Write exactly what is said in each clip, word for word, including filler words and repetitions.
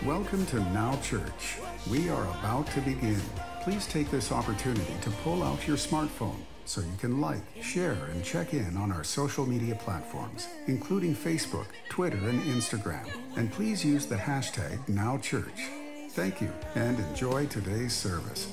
Welcome to Now Church. We are about to begin. Please take this opportunity to pull out your smartphone so you can like, share, and check in on our social media platforms, including Facebook, Twitter, and Instagram. And please use the hashtag NowChurch. Thank you, and enjoy today's service.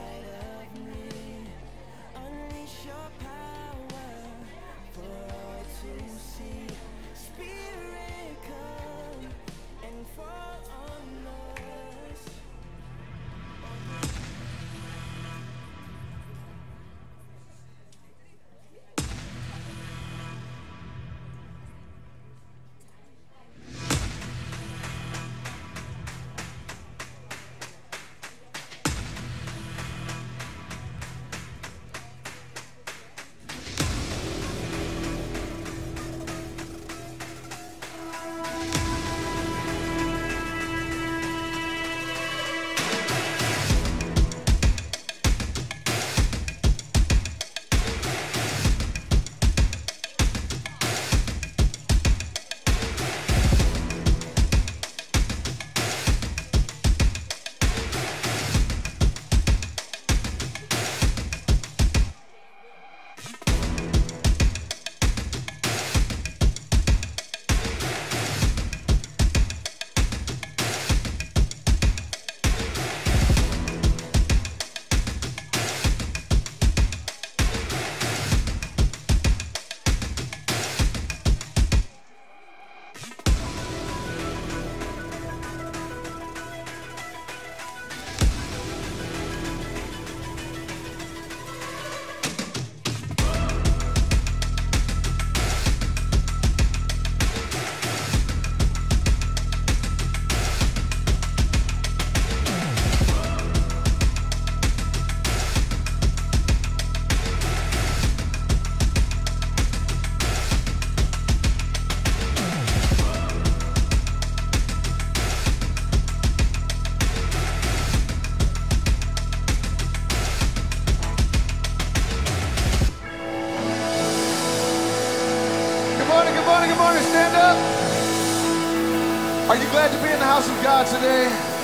Are you glad to be in the house of God today?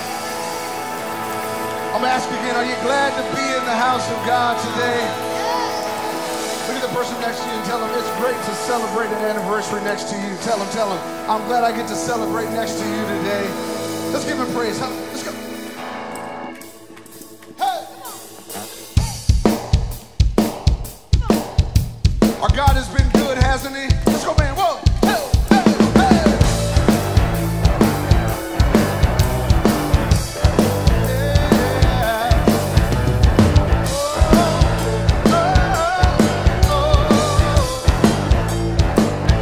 I'm asking again, are you glad to be in the house of God today? Look at the person next to you and tell them it's great to celebrate an anniversary next to you. Tell them, tell them, I'm glad I get to celebrate next to you today. Let's give him praise. Let's go. Hey! Our God has been good, hasn't he? Let's go, man. Whoa.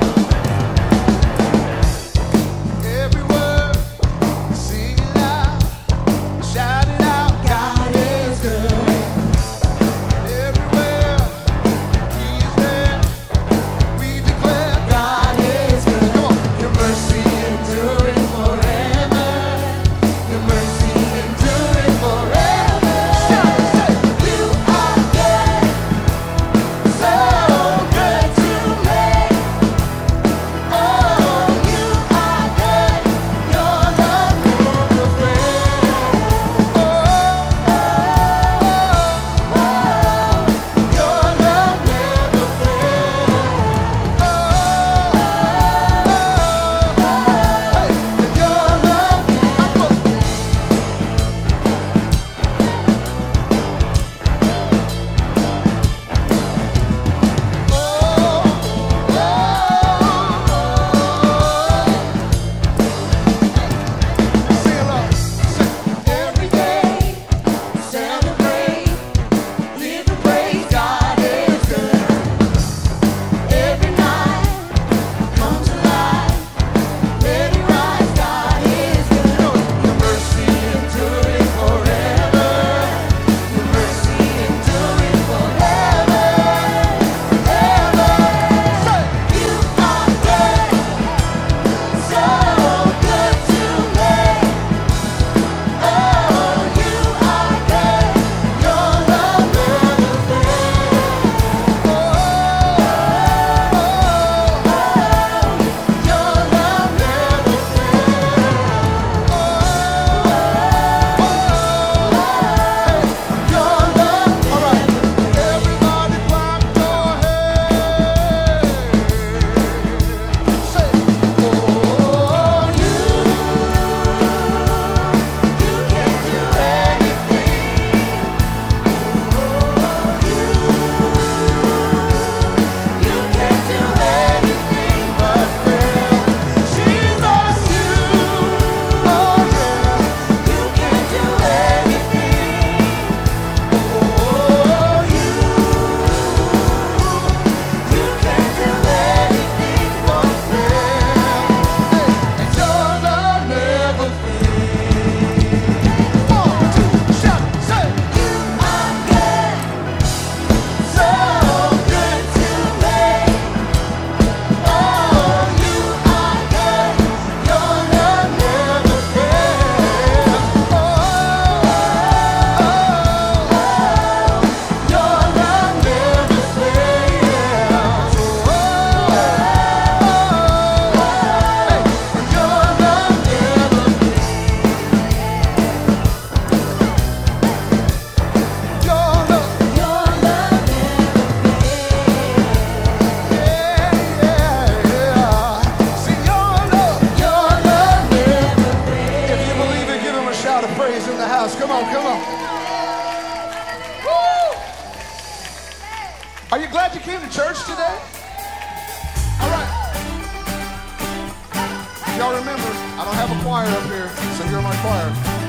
Every word, sing it loud. praise in the house. Come on, come on. Woo! Are you glad you came to church today? All right. Y'all remember, I don't have a choir up here, so you're my choir.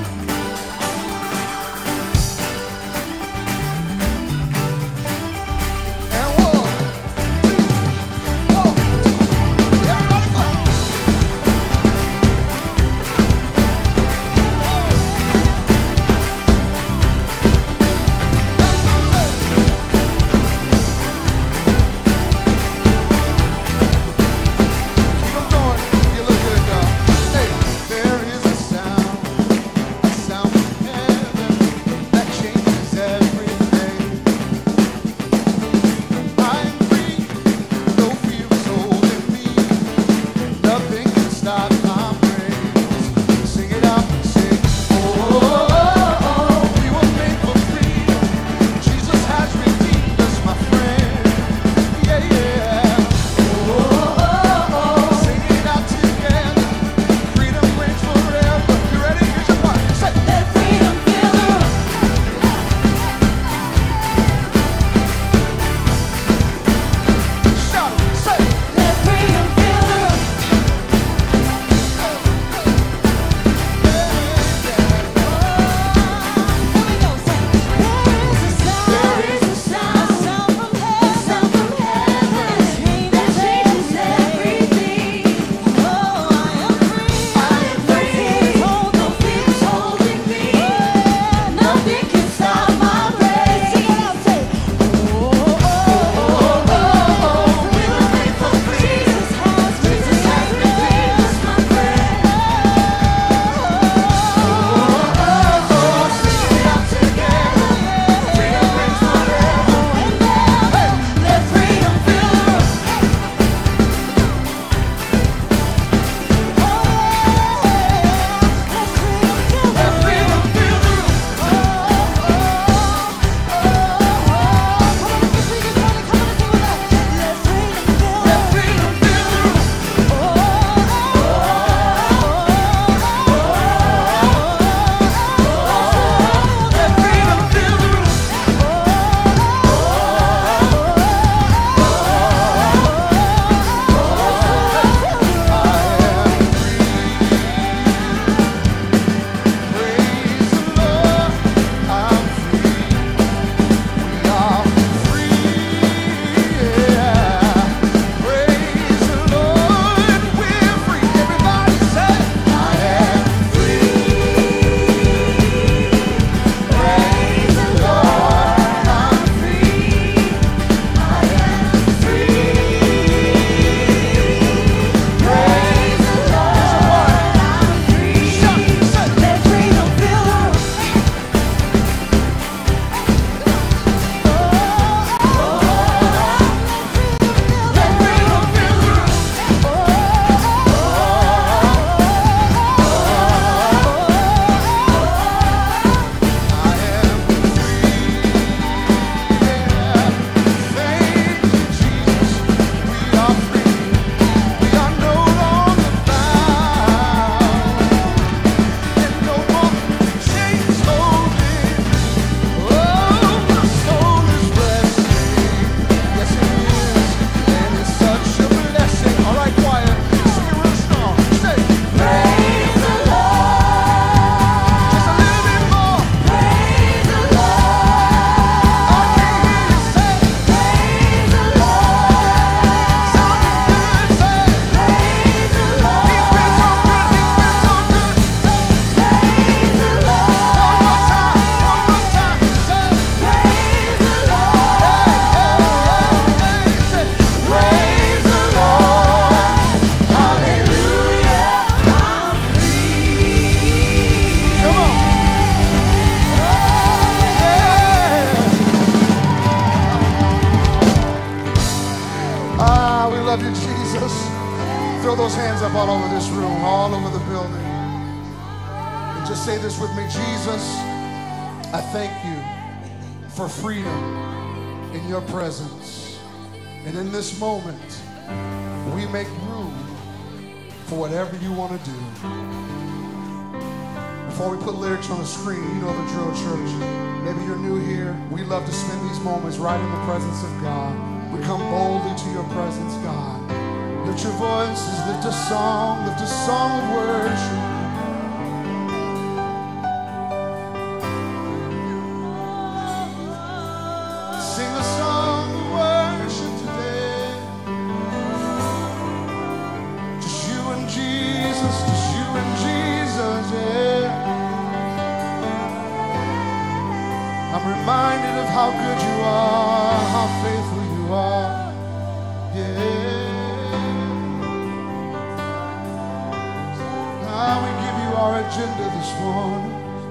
Throw those hands up all over this room, all over the building. And just say this with me. Jesus, I thank you for freedom in your presence. And in this moment, we make room for whatever you want to do. Before we put lyrics on the screen, you know the drill, church. Maybe you're new here. We love to spend these moments right in the presence of God. We come boldly to your presence, God. Lift your voices, lift a song, lift a song of worship. Sing a song of worship today. Just you and Jesus, just you and Jesus, yeah. I'm reminded of how good you are, how faithful you are, yeah. Now we give you our agenda this morning.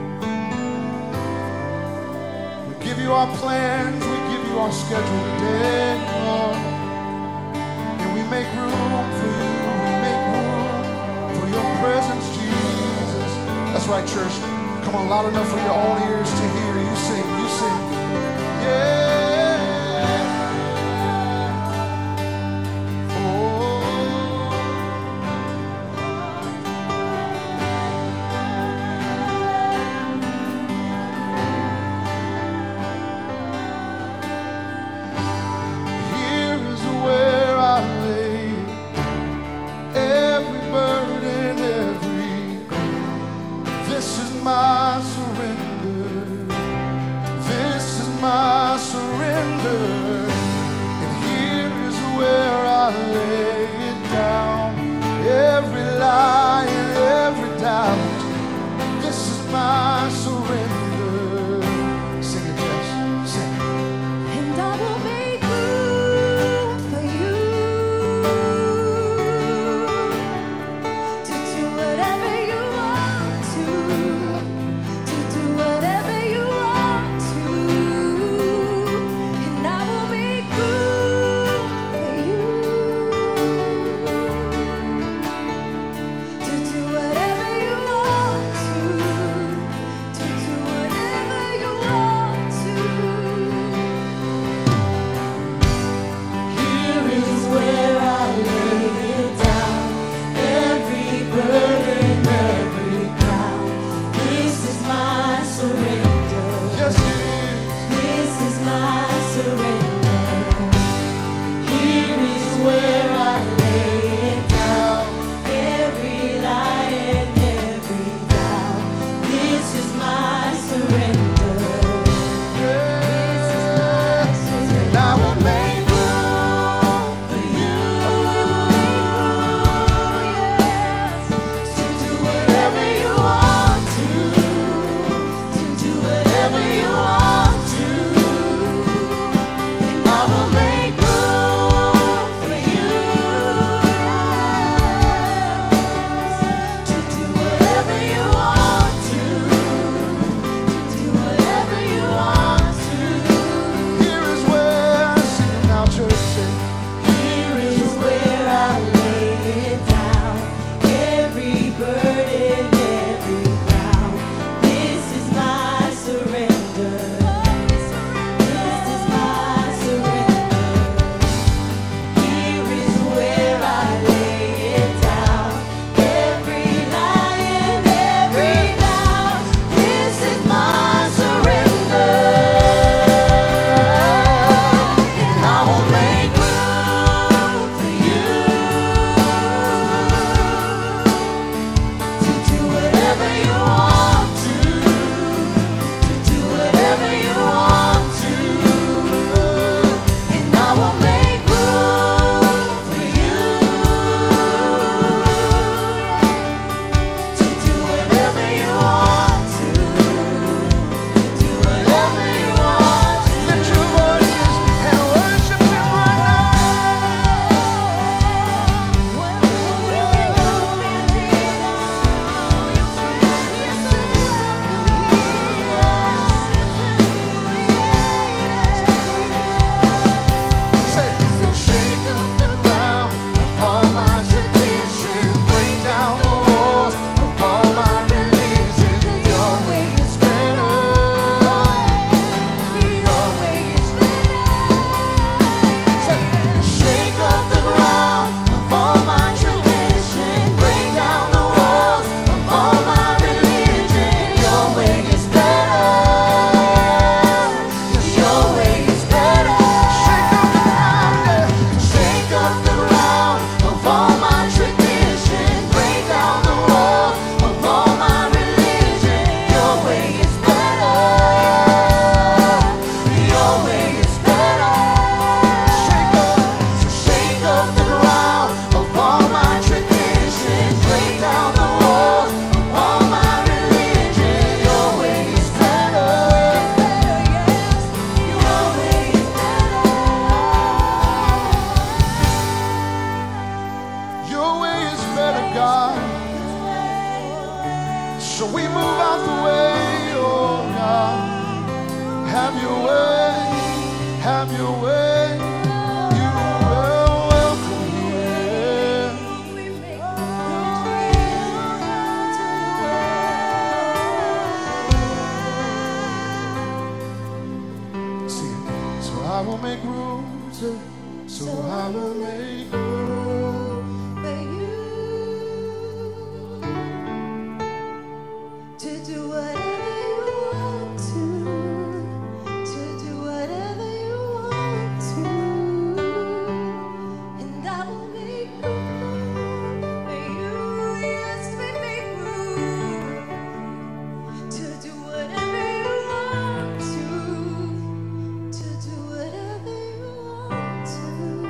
We give you our plans, we give you our schedule today, Lord. And we make room for you, we make room for your presence, Jesus. That's right, church. Come on, loud enough for your own ears to hear. You sing, you sing. Yeah. Oh. Here is where I lay every burden, every. This is my surrender. This is my surrender. And here is where I lay it down. Every lie and every doubt. This is my surrender. Sing it, Jess. Sing it. And I will make room for you to do whatever you want to, to do whatever you want to. And I will make room for you to do whatever you want to, to do will make room to, so I will make room for you to do whatever you want to, to do whatever you want to, and I will make room for you. Yes, we make room to do whatever you want to, to do whatever you want to.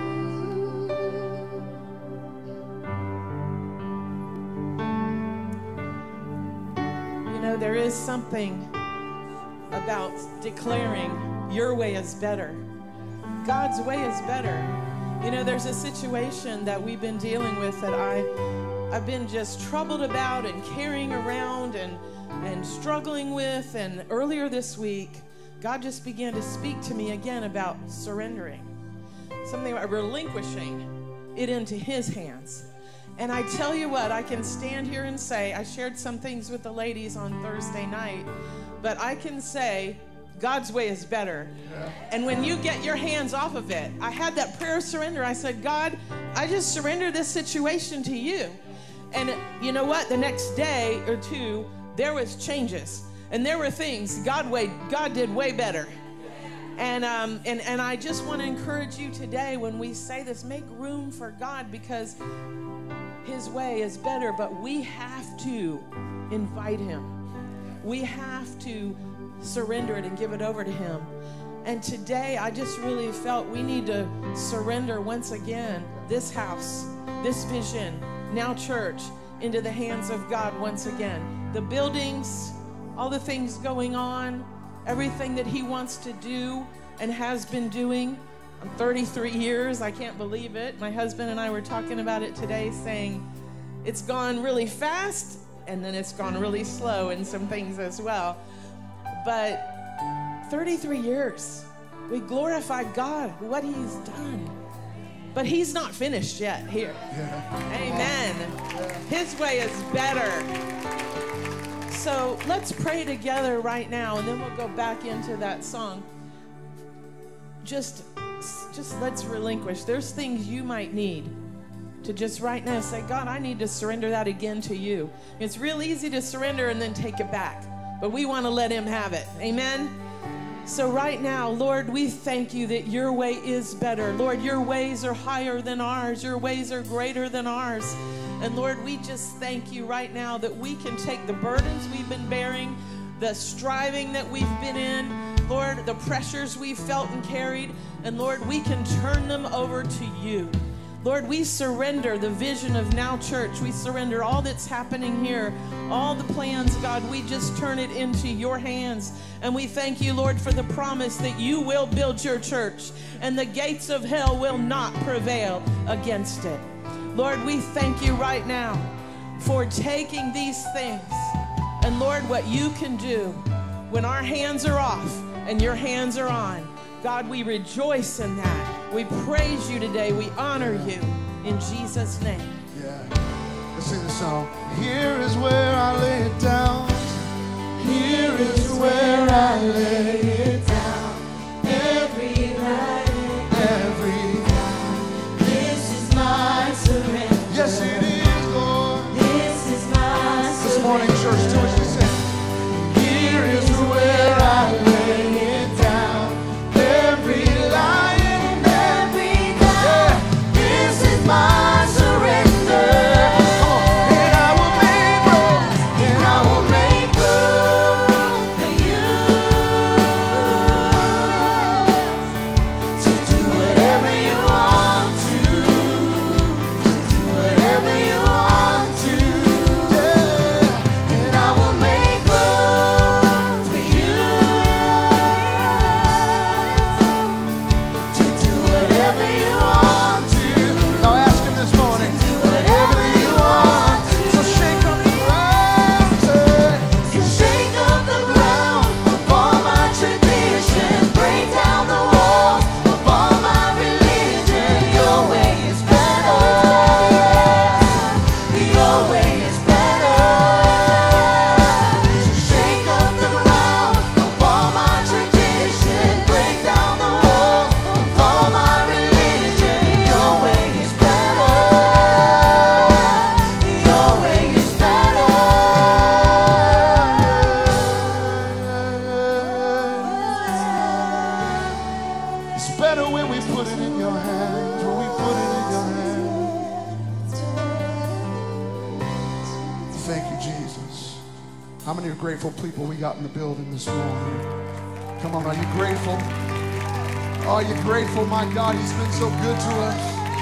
You know, there is something about declaring your way is better. God's way is better. You know, there's a situation that we've been dealing with that I, I've been just troubled about and carrying around and, and struggling with. And earlier this week, God just began to speak to me again about surrendering. Something about relinquishing it into His hands. And I tell you what, I can stand here and say, I shared some things with the ladies on Thursday night, but I can say God's way is better. Yeah. And when you get your hands off of it, I had that prayer of surrender. I said, God, I just surrender this situation to you. And you know what? The next day or two, there was changes. And there were things God way, God did way better. And, um, and, and I just want to encourage you today when we say this, make room for God, because His way is better, but we have to invite Him. We have to surrender it and give it over to Him. And today I just really felt we need to surrender once again this house, this vision, Now Church, into the hands of God once again. The buildings, all the things going on, everything that He wants to do and has been doing. I'm thirty-three years, I can't believe it. My husband and I were talking about it today, saying it's gone really fast and then it's gone really slow in some things as well. But thirty-three years, we glorify God, what He's done. But He's not finished yet here. Yeah. Amen. Yeah. His way is better. So let's pray together right now, and then we'll go back into that song. Just, just let's relinquish. There's things you might need to just right now say, God, I need to surrender that again to you. It's real easy to surrender and then take it back, but we want to let Him have it. Amen? So right now, Lord, we thank you that your way is better. Lord, your ways are higher than ours. Your ways are greater than ours. And Lord, we just thank you right now that we can take the burdens we've been bearing, the striving that we've been in, Lord, the pressures we've felt and carried, and Lord, we can turn them over to you. Lord, we surrender the vision of Now Church. We surrender all that's happening here, all the plans, God. We just turn it into your hands. And we thank you, Lord, for the promise that you will build your church and the gates of hell will not prevail against it. Lord, we thank you right now for taking these things. And Lord, what you can do when our hands are off and your hands are on, God, we rejoice in that. We praise you today. We honor you in Jesus' name. Yeah. Let's sing the song. Here is where I lay it down. Here is where I lay it down. Every night, Every night, this is my surrender. yes, it is, Lord. This is my surrender. This morning, church, do what you say. Here is where I lay it down. Every lion, Every night, this is my surrender. come on, and I will make room, And I will make room for you. better when we put it in your hands, when we put it in your hands. Thank you, Jesus. How many are grateful people we got in the building this morning? Come on, are you grateful? Are you grateful? My God, he's been so good to us.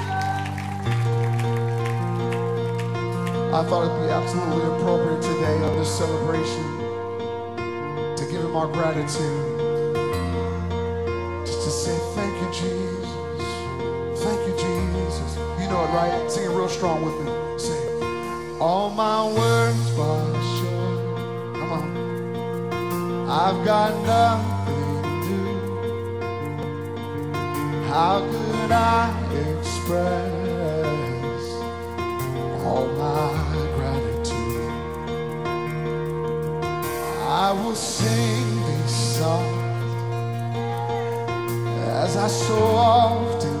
I thought it'd be absolutely appropriate today on this celebration to give him our gratitude. Just to say, thank you, Jesus. Thank you, Jesus. You know it, right? Sing it real strong with me. Say, all my words fall short. Come on. I've got nothing new. How could I express all my gratitude? I will sing these songs as I so often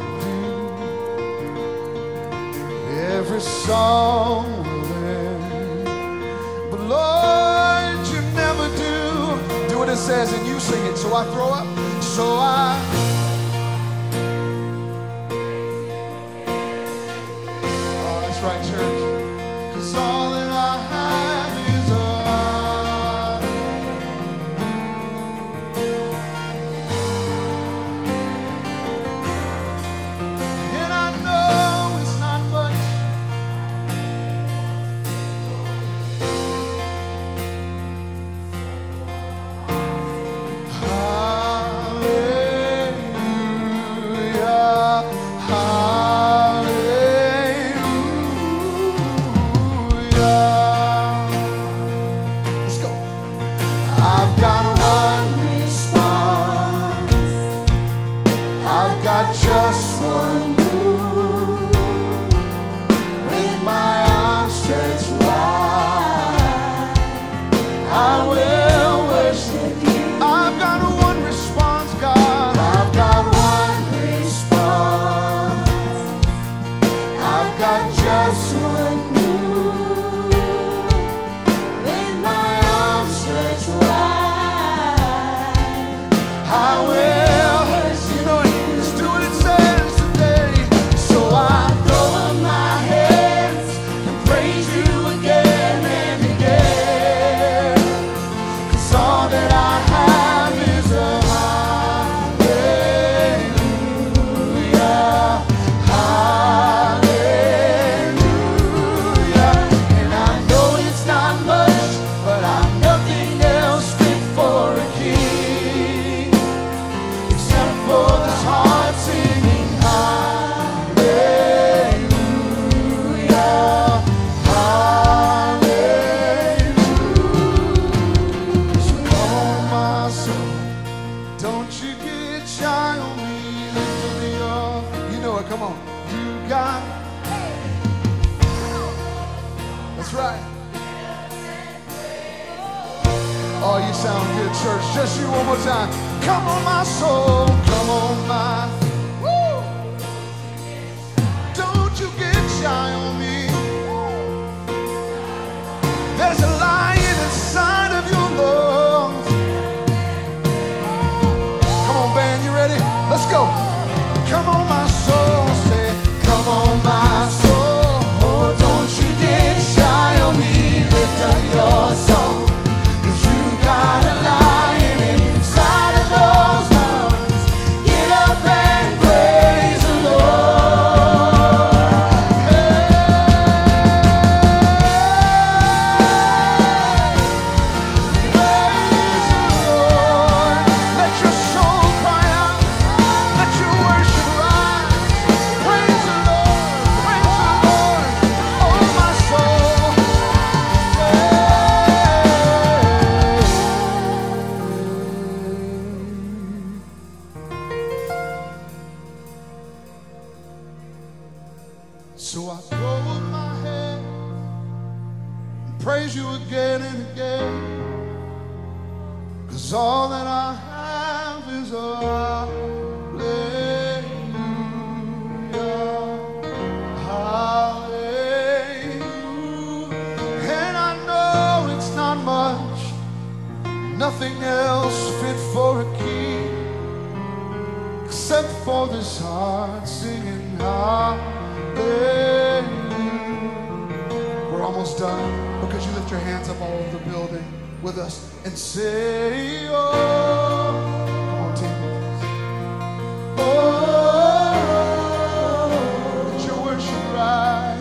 do. Every song will end, but Lord, you never do. Do what it says and you sing it. So I throw up, so I oh, that's right, church. 'Cause all that I have is a and I know it's not much. Hallelujah, hallelujah. Let's go. I've got one response. I've got just one move. With my arms stretched wide, I will worship you. I've got one response, God. I've got one response. I've got just one move. With my arms stretched wide, I will. You know it. Let's do what it says today. So I throw up my hands and praise you again and again. 'Cause all that I have is a hallelujah, hallelujah. And I know it's not much, but I'm nothing else fit for a king, except for this heart singing hallelujah, hallelujah. So come on, my soul, don't you get shy on me, lift me up. You know it, come on. You got that's right. Oh, you sound good, church. Just you one more time. Come on, my soul. Come on, my. Woo! Don't you get shy on me. There's a lion inside of your lungs. Come on, band, you ready? Let's go. Come on, my soul. Say, come on, my soul. Oh, don't you get shy on me. Lift up your song. 'Cause you got a lion inside of those lungs. Get up and praise the Lord. Hey. Praise the Lord. Let your soul cry out. Let your worship rise. Praise the Lord. Praise the Lord. Oh, my soul. So I throw up my hands and praise you again and again. 'Cause all that I have is a hallelujah, hallelujah. And I know it's not much, nothing else fit for a king, except for this heart singing hallelujah. We're almost done, but could you lift your hands up all over the building with us and say, oh, come on, team. Oh, let your worship rise.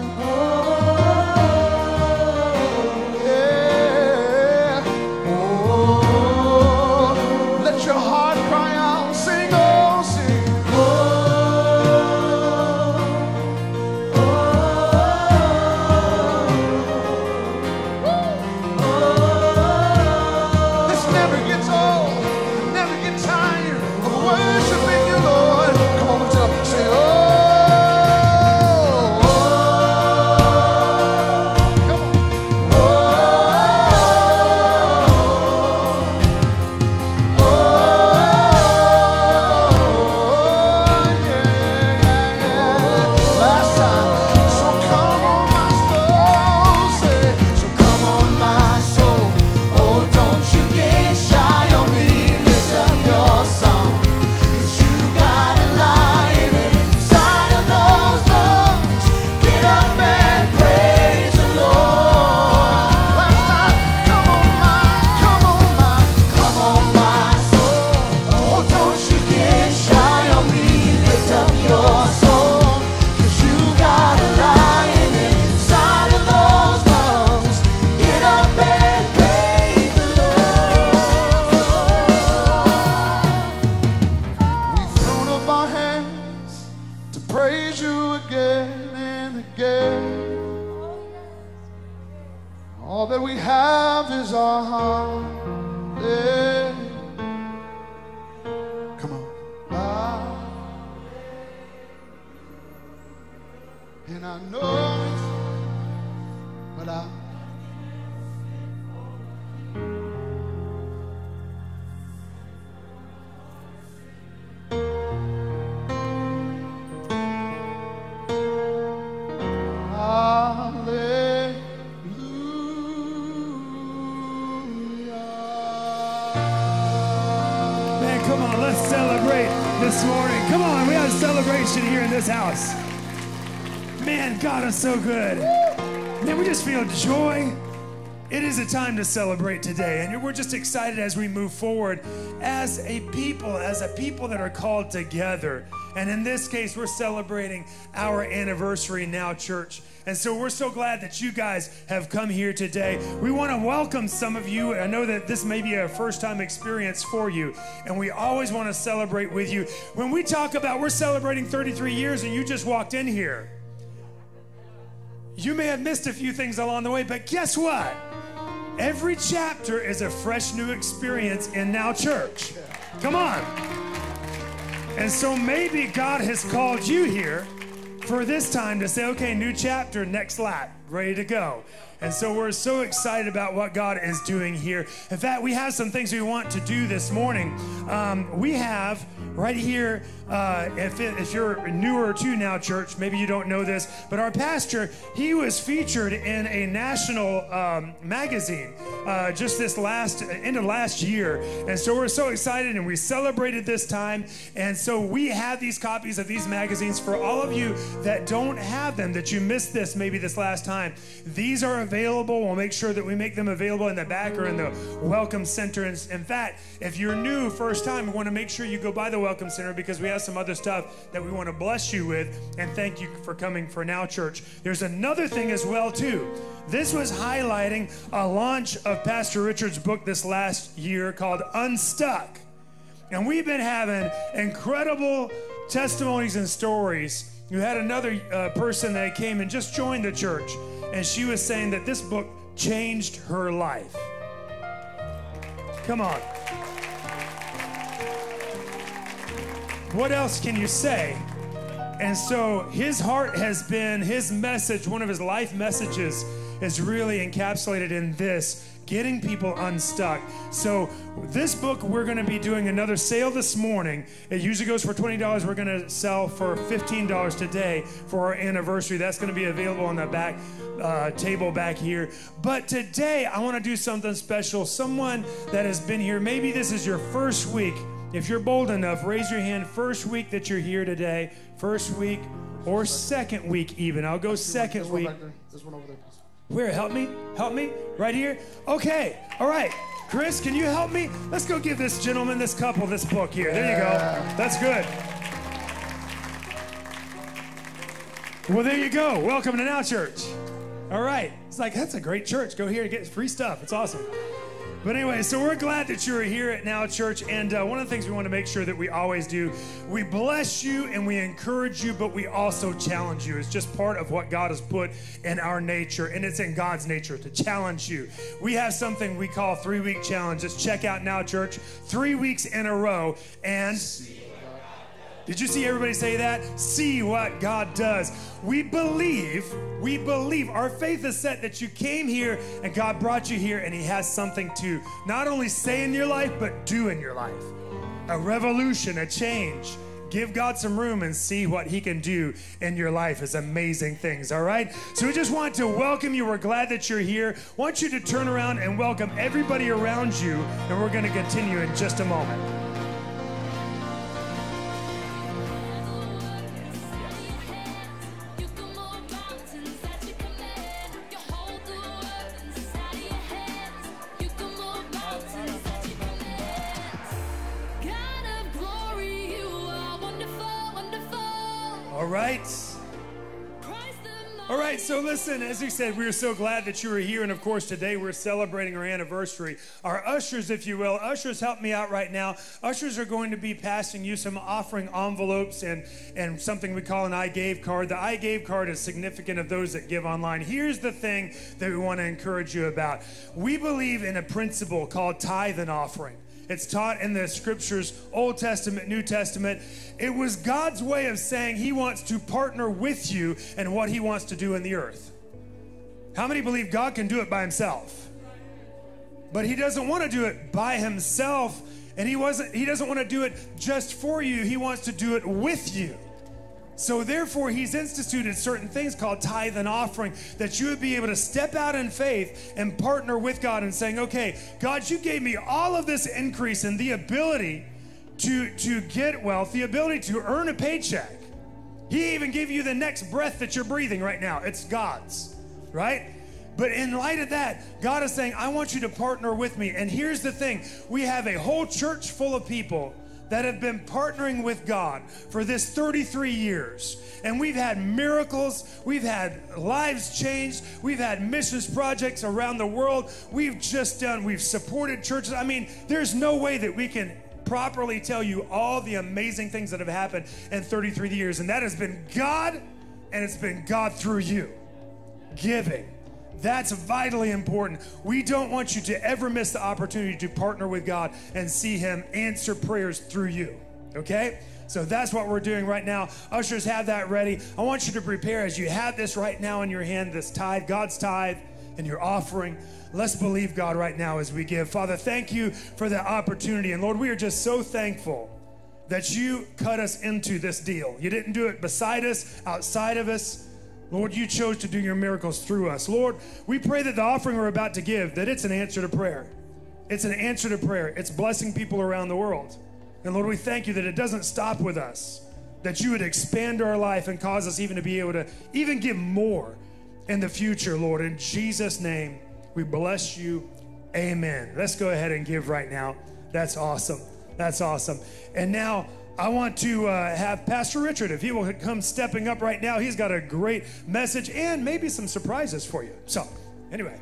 So good. Man, we just feel joy. It is a time to celebrate today, and we're just excited as we move forward as a people, as a people that are called together. And in this case, we're celebrating our anniversary now, church. And so we're so glad that you guys have come here today. We want to welcome some of you. I know that this may be a first-time experience for you, and we always want to celebrate with you. When we talk about we're celebrating thirty-three years and you just walked in here, you may have missed a few things along the way, but guess what? Every chapter is a fresh new experience in Now Church. Come on. And so maybe God has called you here for this time to say, okay, new chapter, next lap, ready to go. And so we're so excited about what God is doing here. In fact, we have some things we want to do this morning. Um, we have right here, uh, if, it, if you're newer to Now Church, maybe you don't know this, but our pastor, he was featured in a national um, magazine uh, just this last, end of last year. And so we're so excited, and we celebrated this time. And so we have these copies of these magazines for all of you that don't have them, that you missed this maybe this last time. These are available. We'll make sure that we make them available in the back or in the Welcome Center. In fact, if you're new, first time, we want to make sure you go by the Welcome Center because we have some other stuff that we want to bless you with. And thank you for coming for Now Church. There's another thing as well, too. This was highlighting a launch of Pastor Richard's book this last year called Unstuck. And we've been having incredible testimonies and stories. You had another uh, person that came and just joined the church, and she was saying that this book changed her life. Come on. What else can you say? And so his heart has been, his message, one of his life messages is really encapsulated in this, getting people unstuck. So this book, we're going to be doing another sale this morning. It usually goes for twenty dollars. We're going to sell for fifteen dollars today for our anniversary. That's going to be available on the back uh, table back here. But today, I want to do something special. Someone that has been here, maybe this is your first week If you're bold enough, raise your hand first week that you're here today, first week or second week even. I'll go second week. There's one over there. Where? Help me? Help me? Right here? Okay. All right. Chris, can you help me? Let's go give this gentleman, this couple, this book here. There you go. That's good. Well, there you go. Welcome to Now Church. All right. It's like, that's a great church. Go here and get free stuff. It's awesome. But anyway, so we're glad that you're here at Now Church, and uh, one of the things we want to make sure that we always do, we bless you and we encourage you, but we also challenge you. It's just part of what God has put in our nature, and it's in God's nature to challenge you. We have something we call three-week challenge. Just check out Now Church, three weeks in a row, and... Did you see everybody say that? See what God does. We believe, we believe, our faith is set that you came here and God brought you here and he has something to not only say in your life, but do in your life. A revolution, a change. Give God some room and see what he can do in your life is amazing things, all right? So we just want to welcome you. We're glad that you're here. I want you to turn around and welcome everybody around you, and we're going to continue in just a moment. All right. All right, so listen, as we said, we are so glad that you are here. And of course, today we're celebrating our anniversary. Our ushers, if you will, ushers, help me out right now. Ushers are going to be passing you some offering envelopes and, and something we call an I gave card. The I gave card is significant of those that give online. Here's the thing that we want to encourage you about. We believe in a principle called tithe and offering. It's taught in the scriptures, Old Testament, New Testament. It was God's way of saying he wants to partner with you in what he wants to do in the earth. How many believe God can do it by himself? But he doesn't want to do it by himself, and he wasn't he doesn't want to do it just for you. He wants to do it with you. So therefore, he's instituted certain things called tithe and offering that you would be able to step out in faith and partner with God and saying, okay, God, you gave me all of this increase and the ability to, to get wealth, the ability to earn a paycheck. He even gave you the next breath that you're breathing right now. It's God's, right? But in light of that, God is saying, I want you to partner with me. And here's the thing. We have a whole church full of people that have been partnering with God for this thirty-three years. And we've had miracles, we've had lives changed, we've had missions projects around the world, we've just done, we've supported churches. I mean, there's no way that we can properly tell you all the amazing things that have happened in thirty-three years. And that has been God, and it's been God through you. Giving. That's vitally important. We don't want you to ever miss the opportunity to partner with God and see him answer prayers through you, okay? So that's what we're doing right now. Ushers, have that ready. I want you to prepare as you have this right now in your hand, this tithe, God's tithe, and your offering. Let's believe God right now as we give. Father, thank you for the opportunity. And Lord, we are just so thankful that you cut us into this deal. You didn't do it beside us, outside of us. Lord, you chose to do your miracles through us. Lord, we pray that the offering we're about to give, that it's an answer to prayer. It's an answer to prayer. It's blessing people around the world. And Lord, we thank you that it doesn't stop with us, that you would expand our life and cause us even to be able to even give more in the future, Lord. In Jesus' name, we bless you. Amen. Let's go ahead and give right now. That's awesome. That's awesome. And now, I want to uh, have Pastor Richard, if he will come stepping up right now. He's got a great message and maybe some surprises for you. So, anyway.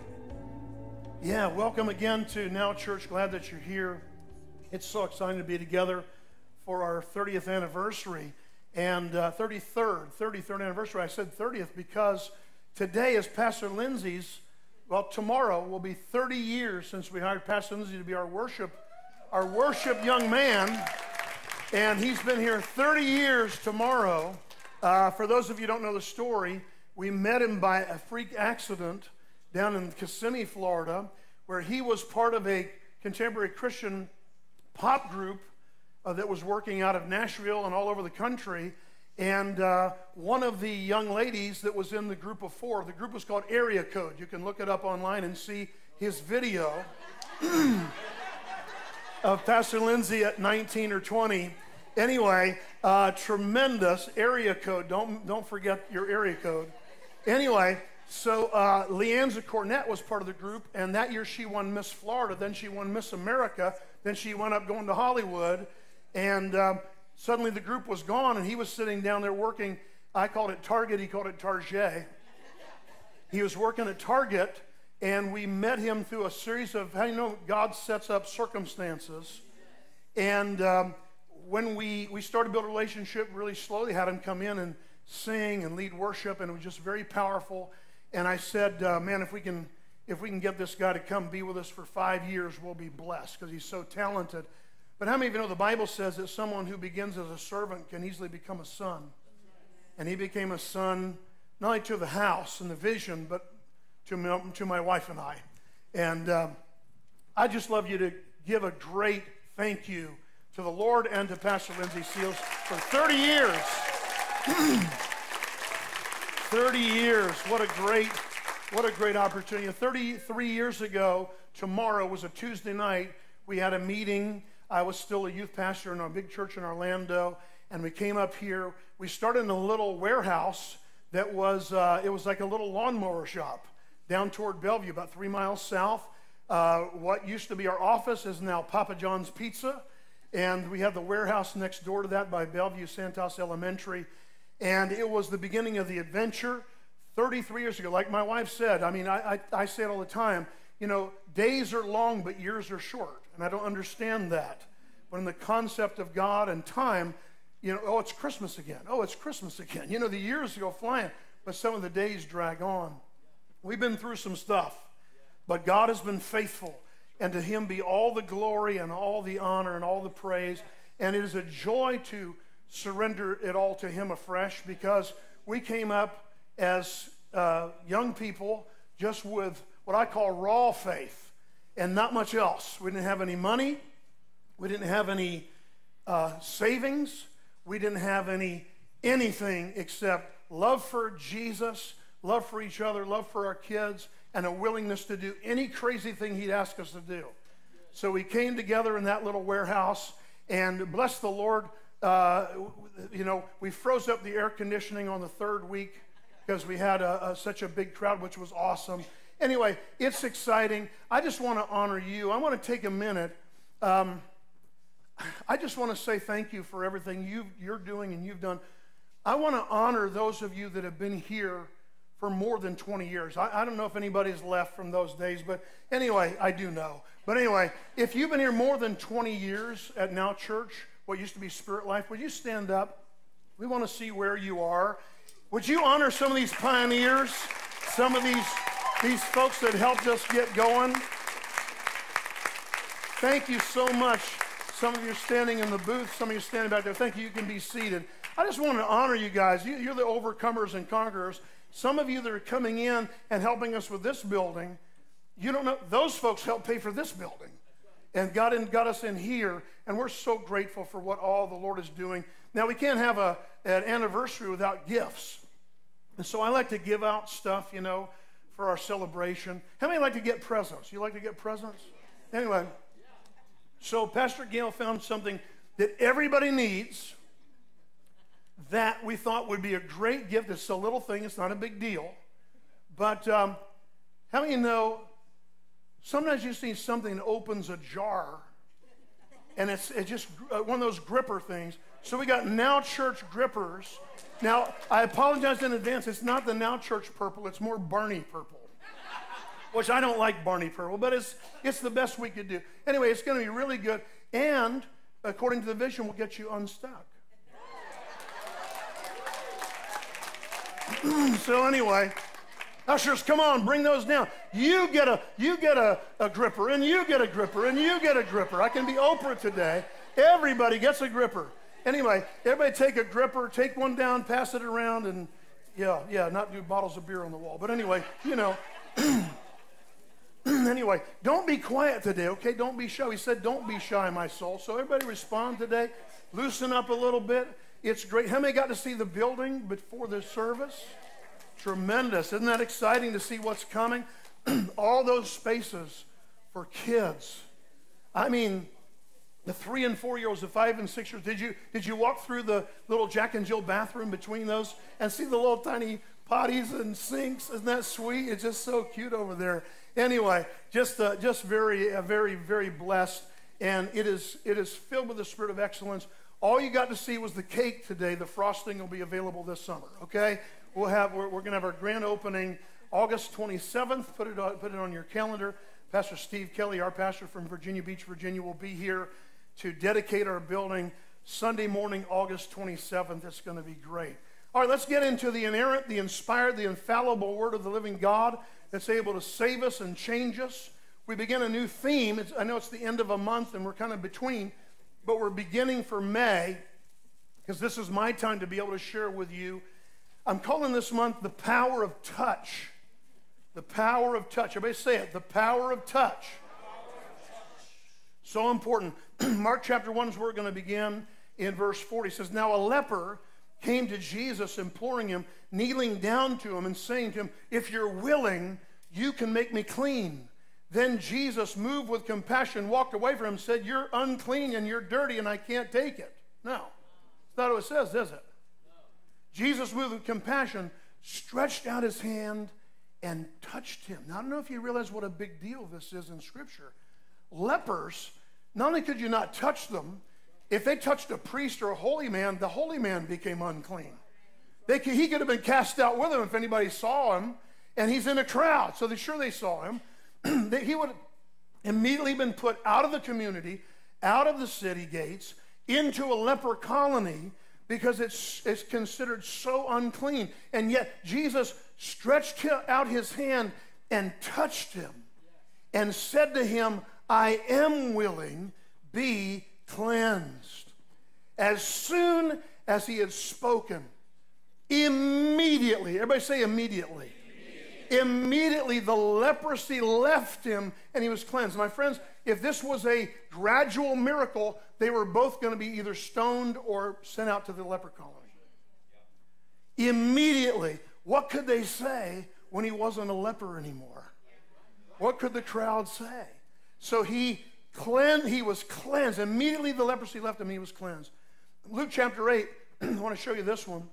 Yeah, welcome again to Now Church. Glad that you're here. It's so exciting to be together for our thirtieth anniversary and uh, thirty-third, thirty-third anniversary. I said thirtieth because today is Pastor Lindsay's, well, tomorrow will be thirty years since we hired Pastor Lindsay to be our worship, our worship young man. And he's been here thirty years tomorrow. Uh, for those of you who don't know the story, we met him by a freak accident down in Kissimmee, Florida, where he was part of a contemporary Christian pop group uh, that was working out of Nashville and all over the country. And uh, one of the young ladies that was in the group of four, the group was called Area Code. You can look it up online and see his video. of Pastor Lindsay at nineteen or twenty. Anyway, uh, tremendous area code. Don't, don't forget your area code. Anyway, so uh, Leanza Cornett was part of the group, and that year she won Miss Florida. Then she won Miss America. Then she went up going to Hollywood, and um, suddenly the group was gone, and he was sitting down there working. I called it Target. He called it Target. He was working at Target, and we met him through a series of, how do you know, God sets up circumstances. And um, when we, we started to build a relationship really slowly, had him come in and sing and lead worship, and it was just very powerful. And I said, uh, man, if we can if we can get this guy to come be with us for five years, we'll be blessed, because he's so talented. But how many of you know the Bible says that someone who begins as a servant can easily become a son? And he became a son not only to the house and the vision, but to my, to my wife and I. And um, I just love you to give a great thank you to the Lord and to Pastor Lindsay Seals for thirty years. thirty years, what a great, what a great opportunity. thirty-three years ago, tomorrow was a Tuesday night, we had a meeting. I was still a youth pastor in our big church in Orlando, and we came up here. We started in a little warehouse that was, uh, it was like a little lawnmower shop down toward Bellevue, about three miles south. Uh, what used to be our office is now Papa John's Pizza, and we have the warehouse next door to that by Bellevue Santos Elementary. And it was the beginning of the adventure thirty-three years ago. Like my wife said, I mean, I, I, I say it all the time, you know, days are long, but years are short. And I don't understand that. But in the concept of God and time, you know, oh, it's Christmas again. Oh, it's Christmas again. You know, the years go flying, but some of the days drag on. We've been through some stuff, but God has been faithful. And to him be all the glory and all the honor and all the praise. And it is a joy to surrender it all to him afresh, because we came up as uh, young people just with what I call raw faith and not much else. We didn't have any money. We didn't have any uh, savings. We didn't have any anything except love for Jesus, love for each other, love for our kids, and a willingness to do any crazy thing he'd ask us to do. So we came together in that little warehouse, and bless the Lord, uh, you know, we froze up the air conditioning on the third week because we had a, a, such a big crowd, which was awesome. Anyway, it's exciting. I just want to honor you. I want to take a minute. Um, I just want to say thank you for everything you, you're doing and you've done. I want to honor those of you that have been here for more than twenty years. I, I don't know if anybody's left from those days, but anyway, I do know. But anyway, if you've been here more than twenty years at Now Church, what used to be Spirit Life, would you stand up? We want to see where you are. Would you honor some of these pioneers, some of these, these folks that helped us get going? Thank you so much. Some of you are standing in the booth, some of you are standing back there. Thank you. You can be seated. I just want to honor you guys. You, you're the overcomers and conquerors. Some of you that are coming in and helping us with this building, you don't know, those folks helped pay for this building and got, in, got us in here, and we're so grateful for what all the Lord is doing. Now, we can't have a, an anniversary without gifts, and so I like to give out stuff, you know, for our celebration. How many like to get presents? You like to get presents? Anyway, so Pastor Gail found something that everybody needs that we thought would be a great gift. It's a little thing. It's not a big deal. But um, how many know sometimes you see something that opens a jar, and it's, it's just uh, one of those gripper things. So we got Now Church grippers. Now, I apologize in advance. It's not the Now Church purple. It's more Barney purple, which I don't like Barney purple, but it's, it's the best we could do. Anyway, it's going to be really good. And according to the vision, we'll get you unstuck. So anyway, ushers, come on, bring those down. You get a you get a, a gripper, and you get a gripper, and you get a gripper. I can be Oprah today. Everybody gets a gripper. Anyway, everybody take a gripper, take one down, pass it around, and yeah, yeah, not do bottles of beer on the wall. But anyway, you know. Anyway, don't be quiet today, okay? Don't be shy. He said, don't be shy, my soul. So everybody respond today. Loosen up a little bit. It's great. How many got to see the building before the service? Tremendous. Isn't that exciting to see what's coming? All those spaces for kids. I mean, the three and four year olds, the five and six year olds. Did you, did you walk through the little Jack and Jill bathroom between those and see the little tiny potties and sinks? Isn't that sweet? It's just so cute over there. Anyway, just, uh, just very, uh, very, very blessed. And it is, it is filled with the spirit of excellence. All you got to see was the cake today. The frosting will be available this summer, okay? We'll have, we're, we're going to have our grand opening August twenty-seventh. Put it on, put it on your calendar. Pastor Steve Kelly, our pastor from Virginia Beach, Virginia, will be here to dedicate our building Sunday morning, August twenty-seventh. It's going to be great. All right, let's get into the inerrant, the inspired, the infallible word of the living God that's able to save us and change us. We begin a new theme. It's, I know it's the end of a month and we're kind of between, but we're beginning for May because this is my time to be able to share with you. I'm calling this month the power of touch. The power of touch. Everybody say it. The power of touch. So important. Mark chapter one is where we're going to begin in verse forty. It says, now a leper came to Jesus, imploring him, kneeling down to him and saying to him, if you're willing, you can make me clean. Then Jesus, moved with compassion, walked away from him and said, you're unclean and you're dirty and I can't take it. No. That's not what it says, is it? Jesus, moved with compassion, stretched out his hand and touched him. Now, I don't know if you realize what a big deal this is in Scripture. Lepers, not only could you not touch them, if they touched a priest or a holy man, the holy man became unclean. They could, he could have been cast out with them if anybody saw him, and he's in a crowd, so they sure they saw him. He would have immediately been put out of the community, out of the city gates, into a leper colony, because it's, it's considered so unclean. And yet Jesus stretched out his hand and touched him and said to him, I am willing, be cleansed. As soon as he had spoken, immediately, everybody say immediately. Immediately, immediately the leprosy left him and he was cleansed. My friends, if this was a gradual miracle, they were both going to be either stoned or sent out to the leper colony. Immediately, what could they say when he wasn't a leper anymore? What could the crowd say? So he cleansed, he was cleansed. Immediately the leprosy left him, he was cleansed. Luke chapter eight, I want to show you this one.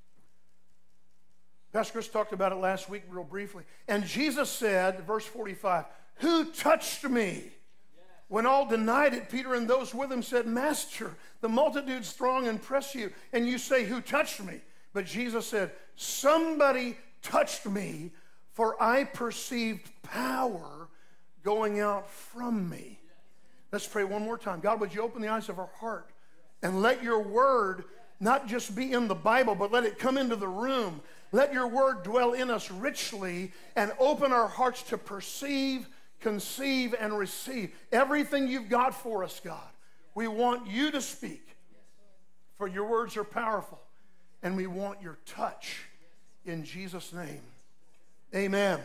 Pastor Chris talked about it last week real briefly. And Jesus said, verse forty-five, who touched me? When all denied it, Peter and those with him said, Master, the multitudes throng and press you, and you say, who touched me? But Jesus said, somebody touched me, for I perceived power going out from me. Let's pray one more time. God, would you open the eyes of our heart and let your word not just be in the Bible, but let it come into the room. Let your word dwell in us richly and open our hearts to perceive, conceive, and receive everything you've got for us, God. We want you to speak, for your words are powerful, and we want your touch in Jesus' name. Amen.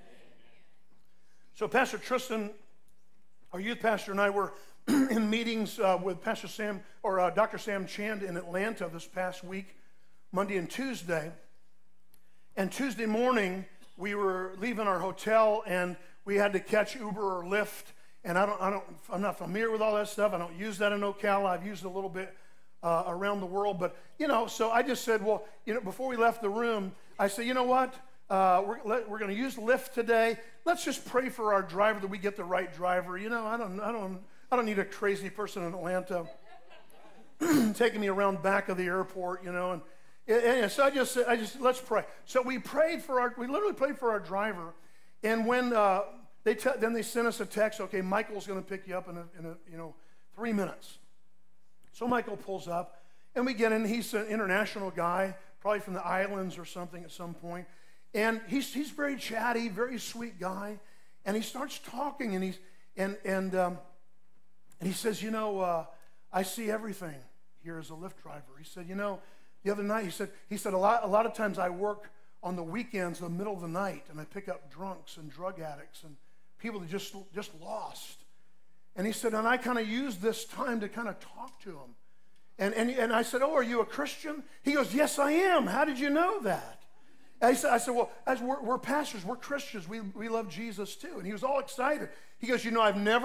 So Pastor Tristan, our youth pastor, and I were in meetings uh, with Pastor Sam, or uh, Doctor Sam Chand in Atlanta this past week, Monday and Tuesday. And Tuesday morning, we were leaving our hotel, and we had to catch Uber or Lyft. And I don't, I don't, I'm not familiar with all that stuff. I don't use that in Ocala. I've used it a little bit uh, around the world. But, you know, so I just said, well, you know, before we left the room, I said, you know what? Uh, we're we're going to use Lyft today. Let's just pray for our driver that we get the right driver. You know, I don't, I don't, I don't need a crazy person in Atlanta taking me around back of the airport, you know. And, and so I just said, I just, let's pray. So we prayed for our, we literally prayed for our driver. And when uh, they te- then they sent us a text, okay, Michael's going to pick you up in a, in a, you know, three minutes. So Michael pulls up, and we get in. He's an international guy, probably from the islands or something at some point. And he's he's very chatty, very sweet guy. And he starts talking, and he's and and um, and he says, you know, uh, I see everything here as a Lyft driver. He said, you know, the other night he said he said a lot a lot of times I work on the weekends in the middle of the night, and I pick up drunks and drug addicts and people that just just lost. And he said, and I kind of use this time to kind of talk to them. And and and I said, oh, are you a Christian? He goes, yes, I am. How did you know that? I said, I said, well, as we're, we're pastors, we're Christians. We, we love Jesus too. And he was all excited. He goes, you know, I've never,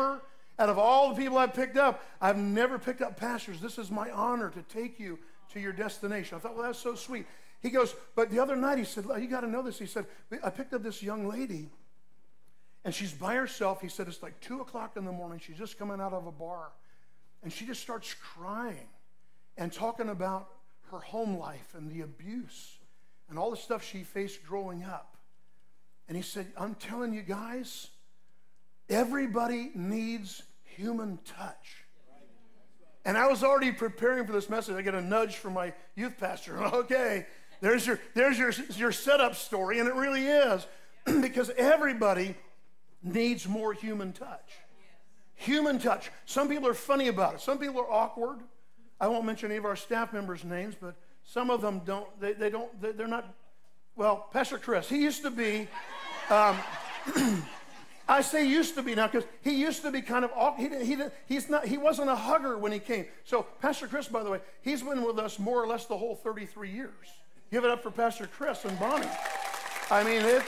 Out of all the people I've picked up, I've never picked up pastors. This is my honor to take you to your destination. I thought, well, that's so sweet. He goes, but the other night he said, you got to know this. He said, I picked up this young lady, and she's by herself. He said, it's like two o'clock in the morning. She's just coming out of a bar, and she just starts crying and talking about her home life and the abuse and all the stuff she faced growing up. And he said, I'm telling you guys, everybody needs human touch. And I was already preparing for this message. I get a nudge from my youth pastor. Okay, there's your, there's your, your setup story, and it really is. Because everybody needs more human touch. Human touch. Some people are funny about it. Some people are awkward. I won't mention any of our staff members' names, but some of them don't, they, they don't, they, they're not, well, Pastor Chris, he used to be, um, I say used to be now because he used to be kind of, he, he, he's not, he wasn't a hugger when he came. So Pastor Chris, by the way, he's been with us more or less the whole thirty-three years. Give it up for Pastor Chris and Bonnie. I mean, it,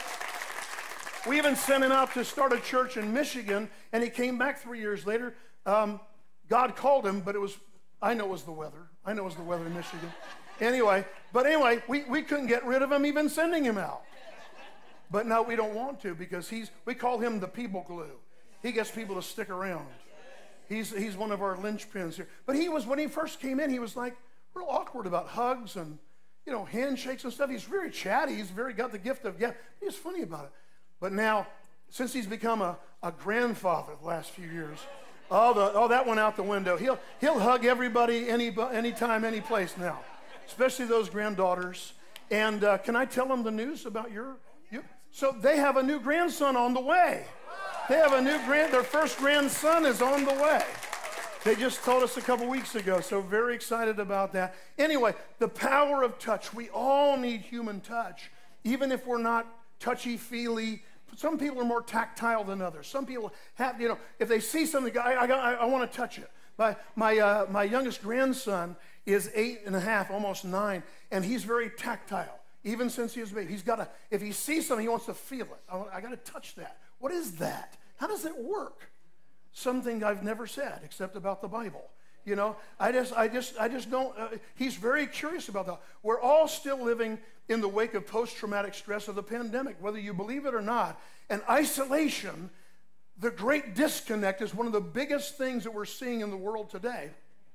we even sent him out to start a church in Michigan, and he came back three years later. Um, God called him, but it was, I know it was the weather. I know it was the weather in Michigan. Anyway, but anyway, we, we couldn't get rid of him even sending him out. But now we don't want to because he's, we call him the people glue. He gets people to stick around. He's, he's one of our linchpins here. But he was, when he first came in, he was like real awkward about hugs and, you know, handshakes and stuff. He's very chatty. He's very got the gift of, yeah, he's funny about it. But now, since he's become a, a grandfather the last few years, oh, the, oh, that went out the window. He'll, he'll hug everybody any anytime, any place now, especially those granddaughters. And uh, can I tell them the news about your, you? So they have a new grandson on the way. They have a new grand, their first grandson is on the way. They just told us a couple weeks ago, so very excited about that. Anyway, the power of touch. We all need human touch, even if we're not touchy-feely. Some people are more tactile than others. Some people have, you know, if they see something, I, I, I, I want to touch it. My, my, uh, my youngest grandson is eight and a half, almost nine, and he's very tactile, even since he was a baby. He's got to, if he sees something, he wants to feel it. I, I got to touch that. What is that? How does it work? Something I've never said, except about the Bible. You know, I just, I just, I just don't, uh, he's very curious about that. We're all still living in the wake of post-traumatic stress of the pandemic, whether you believe it or not. And isolation, the great disconnect, is one of the biggest things that we're seeing in the world today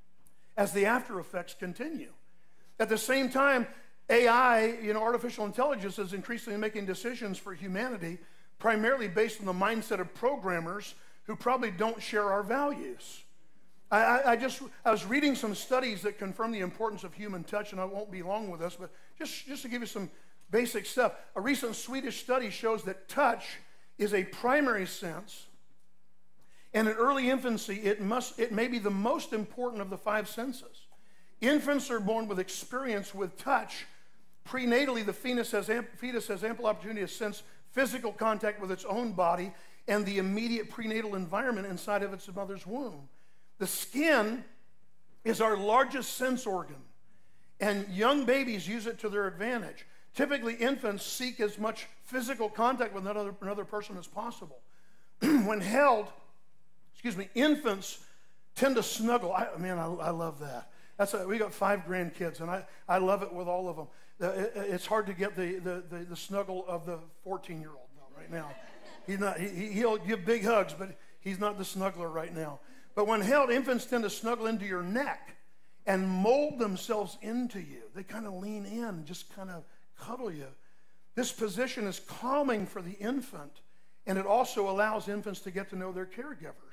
as the after effects continue. At the same time, A I, you know, artificial intelligence is increasingly making decisions for humanity, primarily based on the mindset of programmers who probably don't share our values. I, I, I just, I was reading some studies that confirm the importance of human touch, and I won't be long with this, but just, just to give you some basic stuff. A recent Swedish study shows that touch is a primary sense, and in early infancy, it, must, it may be the most important of the five senses. Infants are born with experience with touch. Prenatally, the fetus has, fetus has ample opportunity to sense physical contact with its own body and the immediate prenatal environment inside of its mother's womb. The skin is our largest sense organ, and young babies use it to their advantage. Typically, infants seek as much physical contact with another, another person as possible. When held, excuse me, infants tend to snuggle. I, man, I, I love that. That's a, we got five grandkids, and I, I love it with all of them. The, it, it's hard to get the, the, the, the snuggle of the fourteen-year-old right now. He's not, he, he'll give big hugs, but he's not the snuggler right now. But when held, infants tend to snuggle into your neck and mold themselves into you. They kind of lean in, just kind of cuddle you. This position is calming for the infant, and it also allows infants to get to know their caregivers.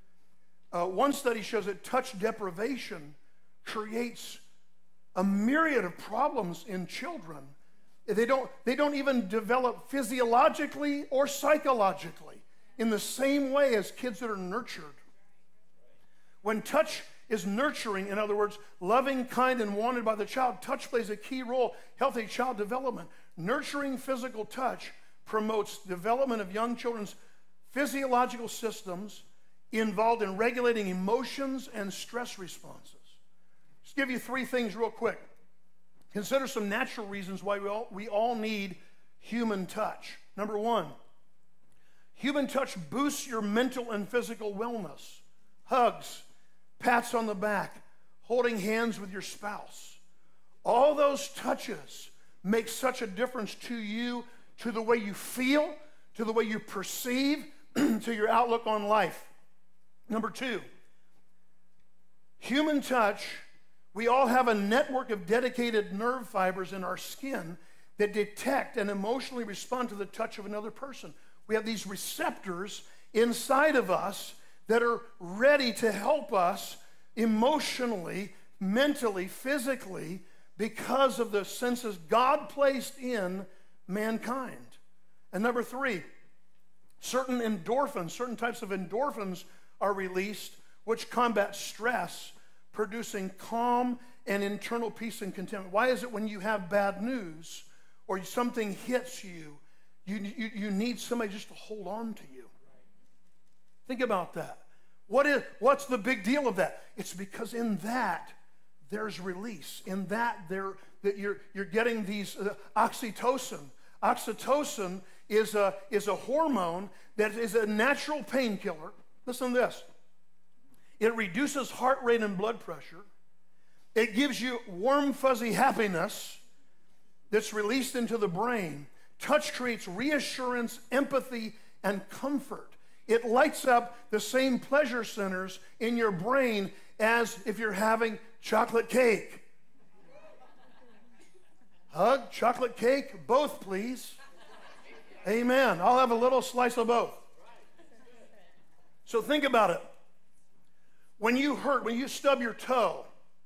Uh, one study shows that touch deprivation creates a myriad of problems in children. They don't, they don't even develop physiologically or psychologically in the same way as kids that are nurtured. When touch is nurturing, in other words, loving, kind, and wanted by the child, touch plays a key role in healthy child development. Nurturing physical touch promotes development of young children's physiological systems involved in regulating emotions and stress responses. Just give you three things real quick. Consider some natural reasons why we all, we all need human touch. Number one, human touch boosts your mental and physical wellness. hugs, pats on the back, holding hands with your spouse. All those touches make such a difference to you, to the way you feel, to the way you perceive, to your outlook on life. Number two, human touch. We all have a network of dedicated nerve fibers in our skin that detect and emotionally respond to the touch of another person. We have these receptors inside of us that are ready to help us emotionally, mentally, physically, because of the senses God placed in mankind. And number three, certain endorphins, certain types of endorphins are released which combat stress, producing calm and internal peace and contentment. Why is it when you have bad news or something hits you, you, you, you need somebody just to hold on to you? Think about that. What is, what's the big deal of that? It's because in that, there's release. In that, there, that you're, you're getting these uh, oxytocin. Oxytocin is a, is a hormone that is a natural painkiller. Listen to this. It reduces heart rate and blood pressure. It gives you warm, fuzzy happiness that's released into the brain. Touch creates reassurance, empathy, and comfort. It lights up the same pleasure centers in your brain as if you're having chocolate cake. Hug, chocolate cake, both please. Amen. I'll have a little slice of both. So think about it. When you hurt, when you stub your toe,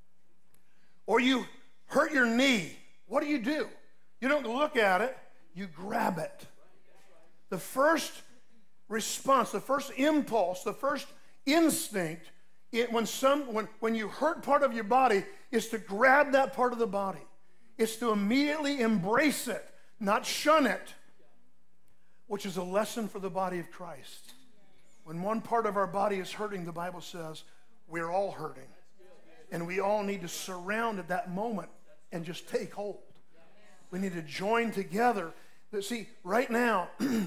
or you hurt your knee, what do you do? You don't look at it, you grab it. The first response, the first impulse, the first instinct, it, when, some, when, when you hurt part of your body, is to grab that part of the body. It's to immediately embrace it, not shun it, which is a lesson for the body of Christ. When one part of our body is hurting, the Bible says, we're all hurting. And we all need to surround at that moment and just take hold. We need to join together. See, right now,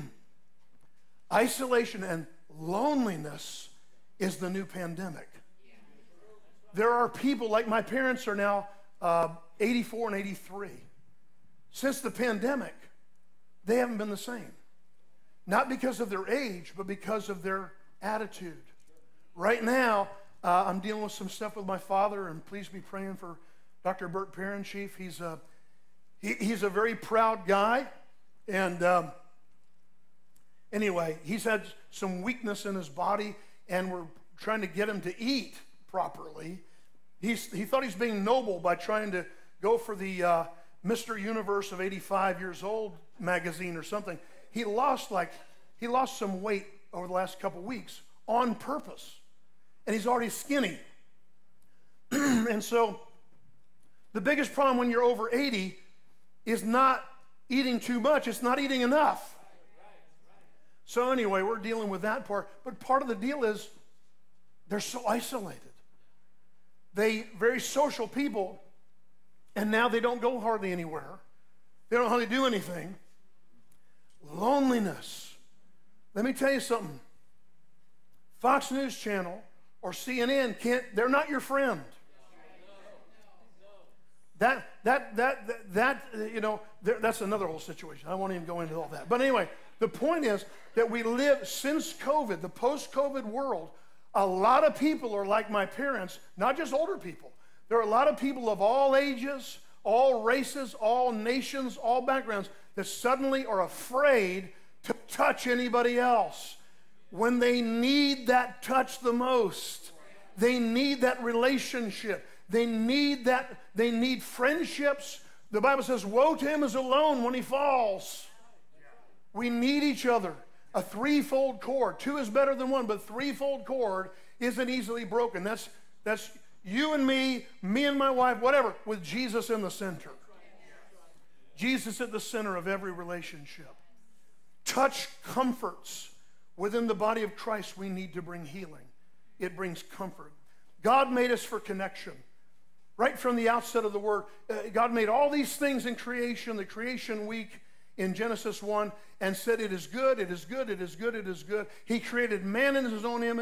isolation and loneliness is the new pandemic. There are people, like my parents are now uh, eighty-four and eighty-three. Since the pandemic, they haven't been the same. Not because of their age, but because of their attitude. Right now, uh, I'm dealing with some stuff with my father, and please be praying for Doctor Bert Perinchief. He's a, he, he's a very proud guy, and um, anyway, he's had some weakness in his body, and we're trying to get him to eat properly. He's, he thought he's being noble by trying to go for the uh, Mister Universe of eighty-five years old magazine or something. He lost like, he lost some weight over the last couple weeks on purpose. And he's already skinny. And so the biggest problem when you're over eighty is not eating too much, it's not eating enough. So anyway, we're dealing with that part. But part of the deal is they're so isolated. They, very social people, and now they don't go hardly anywhere. They don't hardly do anything. Loneliness. Let me tell you something. Fox News Channel or C N N can't, they're not your friend. That, that, that, that, that you know, that's another whole situation. I won't even go into all that. But anyway, the point is that we live, since COVID, the post-COVID world, a lot of people are like my parents, not just older people. There are a lot of people of all ages, all races, all nations, all backgrounds that suddenly are afraid to touch anybody else when they need that touch the most. They need that relationship. They need that, they need friendships. The Bible says, woe to him who's alone when he falls. We need each other. A threefold cord. Two is better than one, but threefold cord isn't easily broken. That's, that's you and me, me and my wife, whatever, with Jesus in the center. Jesus at the center of every relationship. Touch comforts. Within the body of Christ, we need to bring healing. It brings comfort. God made us for connection. Right from the outset of the word, uh, God made all these things in creation, the creation week in Genesis one, and said, it is good, it is good, it is good, it is good. He created man in his own image.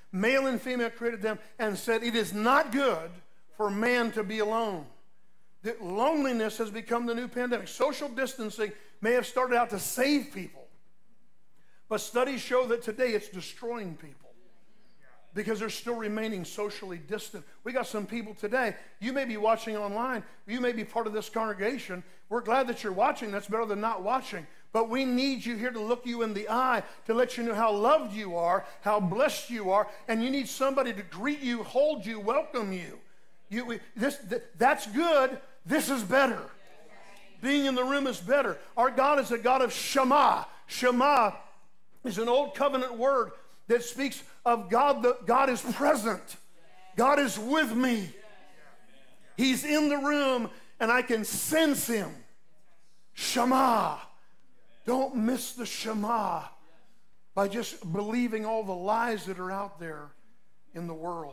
Male and female created them, and said, it is not good for man to be alone. That loneliness has become the new pandemic. Social distancing may have started out to save people, but studies show that today it's destroying people because they're still remaining socially distant. We got some people today, you may be watching online, you may be part of this congregation. We're glad that you're watching. That's better than not watching. But we need you here to look you in the eye, to let you know how loved you are, how blessed you are, and you need somebody to greet you, hold you, welcome you. You we, this, th- that's good. This is better. Being in the room is better. Our God is a God of Shema. Shema is an old covenant word that speaks of God. That God is present. God is with me. He's in the room and I can sense him. Shema. Don't miss the Shema by just believing all the lies that are out there in the world.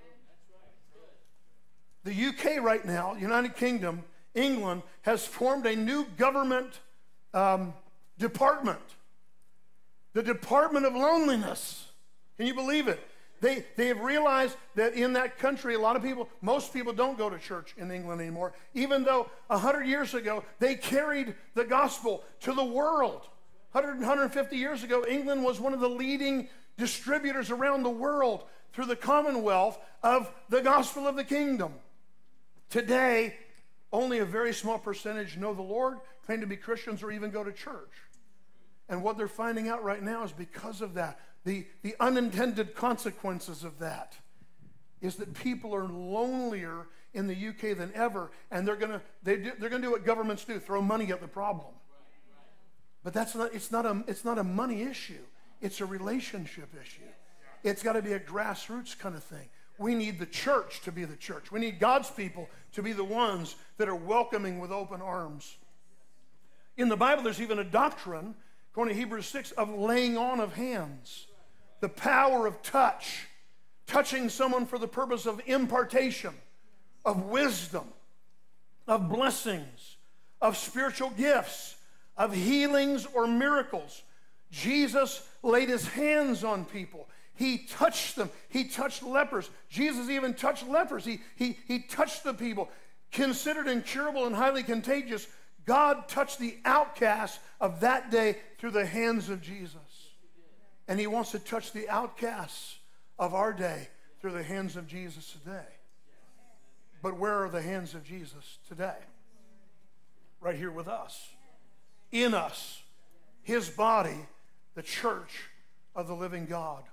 The U K right now, United Kingdom, England, has formed a new government um, department. The Department of Loneliness. Can you believe it? They, they have realized that in that country, a lot of people, most people don't go to church in England anymore, even though one hundred years ago, they carried the gospel to the world. one hundred, one hundred fifty years ago, England was one of the leading distributors around the world through the Commonwealth of the gospel of the kingdom. Today, only a very small percentage know the Lord, claim to be Christians, or even go to church. And what they're finding out right now is because of that, the, the unintended consequences of that is that people are lonelier in the U K than ever, and they're gonna they do, they're gonna do what governments do: throw money at the problem. But that's not it's not a it's not a money issue. It's a relationship issue. It's got to be a grassroots kind of thing. We need the church to be the church. We need God's people to be the ones that are welcoming with open arms. In the Bible, there's even a doctrine, according to Hebrews six, of laying on of hands. The power of touch, touching someone for the purpose of impartation, of wisdom, of blessings, of spiritual gifts, of healings or miracles. Jesus laid his hands on people. He touched them. He touched lepers. Jesus even touched lepers. He, he, he touched the people. Considered incurable and highly contagious, God touched the outcasts of that day through the hands of Jesus. And he wants to touch the outcasts of our day through the hands of Jesus today. But where are the hands of Jesus today? Right here with us. In us. His body, the church of the living God.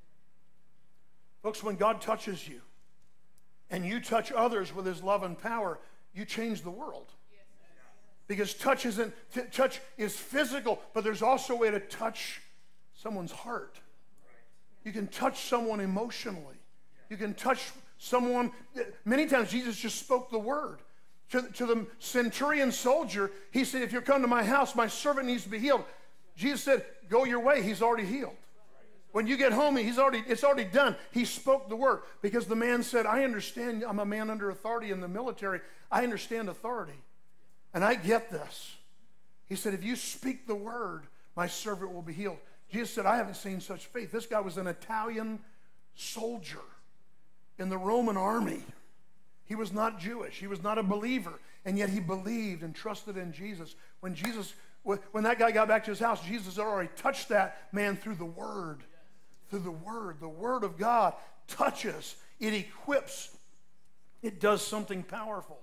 Folks, when God touches you and you touch others with his love and power, you change the world. Because touch isn't t- touch is physical, but there's also a way to touch someone's heart. You can touch someone emotionally. You can touch someone. Many times Jesus just spoke the word. To, to the centurion soldier, he said, if you come to my house, my servant needs to be healed. Jesus said, go your way. He's already healed. When you get home, he's already, it's already done. He spoke the word because the man said, I understand. I'm a man under authority in the military. I understand authority. And I get this. He said, if you speak the word, my servant will be healed. Jesus said, I haven't seen such faith. This guy was an Italian soldier in the Roman army. He was not Jewish. He was not a believer. And yet he believed and trusted in Jesus. When Jesus, when that guy got back to his house, Jesus had already touched that man through the word. Through the word. The word of God touches. It equips. It does something powerful.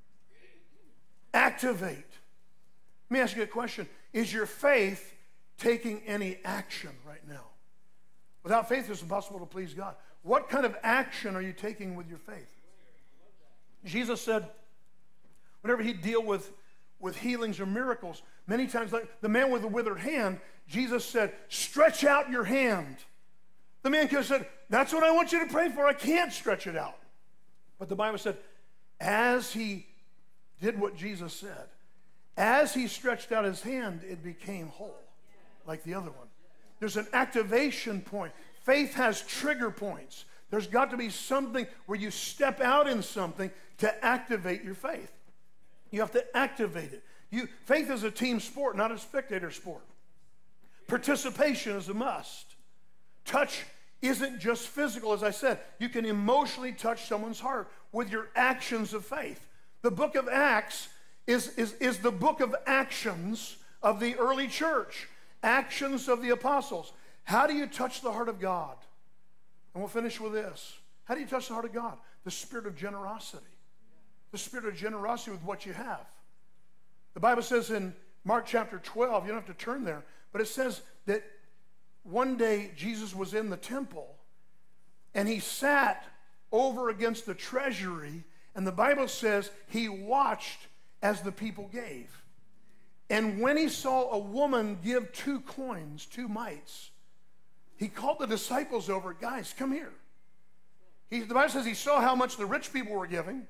Activate. Let me ask you a question. Is your faith taking any action right now? Without faith, it's impossible to please God. What kind of action are you taking with your faith? Jesus said, whenever he'd deal with, with healings or miracles, many times, like the man with the withered hand, Jesus said, stretch out your hand. The man could have said, that's what I want you to pray for. I can't stretch it out. But the Bible said, as he did what Jesus said, as he stretched out his hand, it became whole, like the other one. There's an activation point. Faith has trigger points. There's got to be something where you step out in something to activate your faith. You have to activate it. You, faith is a team sport, not a spectator sport. Participation is a must. Touch isn't just physical, as I said. You can emotionally touch someone's heart with your actions of faith. The book of Acts is, is, is the book of actions of the early church, actions of the apostles. How do you touch the heart of God? And we'll finish with this. How do you touch the heart of God? The spirit of generosity. The spirit of generosity with what you have. The Bible says in Mark chapter twelve, you don't have to turn there, but it says that one day Jesus was in the temple and he sat over against the treasury, and the Bible says he watched as the people gave. And when he saw a woman give two coins, two mites, he called the disciples over. Guys, come here. He, the Bible says he saw how much the rich people were giving,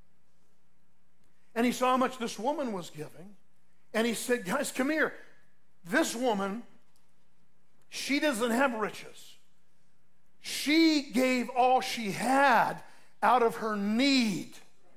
and he saw how much this woman was giving, and he said, guys, come here. This woman, she doesn't have riches. She gave all she had out of her need.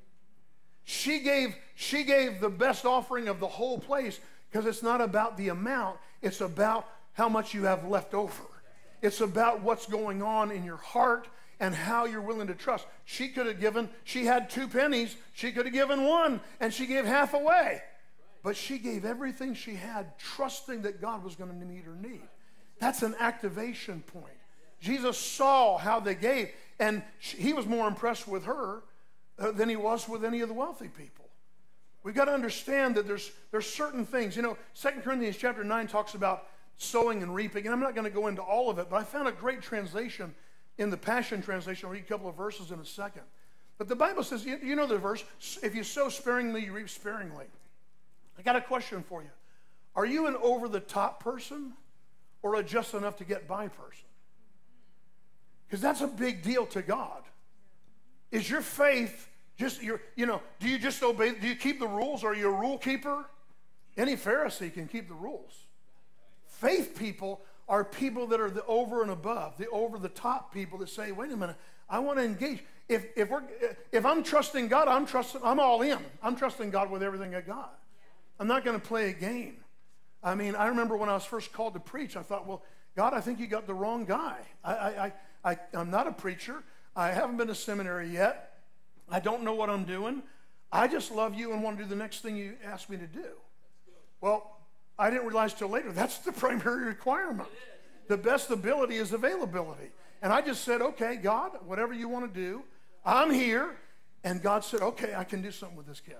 She gave, she gave the best offering of the whole place, because it's not about the amount, it's about how much you have left over. It's about what's going on in your heart and how you're willing to trust. She could have given, she had two pennies, she could have given one, and she gave half away. But she gave everything she had, trusting that God was going to meet her need. That's an activation point. Jesus saw how they gave, and she, he was more impressed with her uh, than he was with any of the wealthy people. We've got to understand that there's, there's certain things. You know, Second Corinthians chapter nine talks about sowing and reaping, and I'm not going to go into all of it, but I found a great translation in the Passion Translation. I'll read a couple of verses in a second. But the Bible says, you, you know the verse, if you sow sparingly, you reap sparingly. I got a question for you. Are you an over-the-top person or a just enough to get by person? Because that's a big deal to God. Is your faith just, your, you know, do you just obey, do you keep the rules? Are you a rule keeper? Any Pharisee can keep the rules. Faith people are people that are the over and above, the over-the-top people that say, wait a minute, I want to engage. If, if, we're, if I'm trusting God, I'm, trusting, I'm all in. I'm trusting God with everything I got. I'm not going to play a game. I mean, I remember when I was first called to preach, I thought, well, God, I think you got the wrong guy. I, I, I, I'm not a preacher. I haven't been to seminary yet. I don't know what I'm doing. I just love you and want to do the next thing you ask me to do. Well, I didn't realize till later that's the primary requirement. The best ability is availability. And I just said, okay, God, whatever you want to do, I'm here. And God said, okay, I can do something with this kid.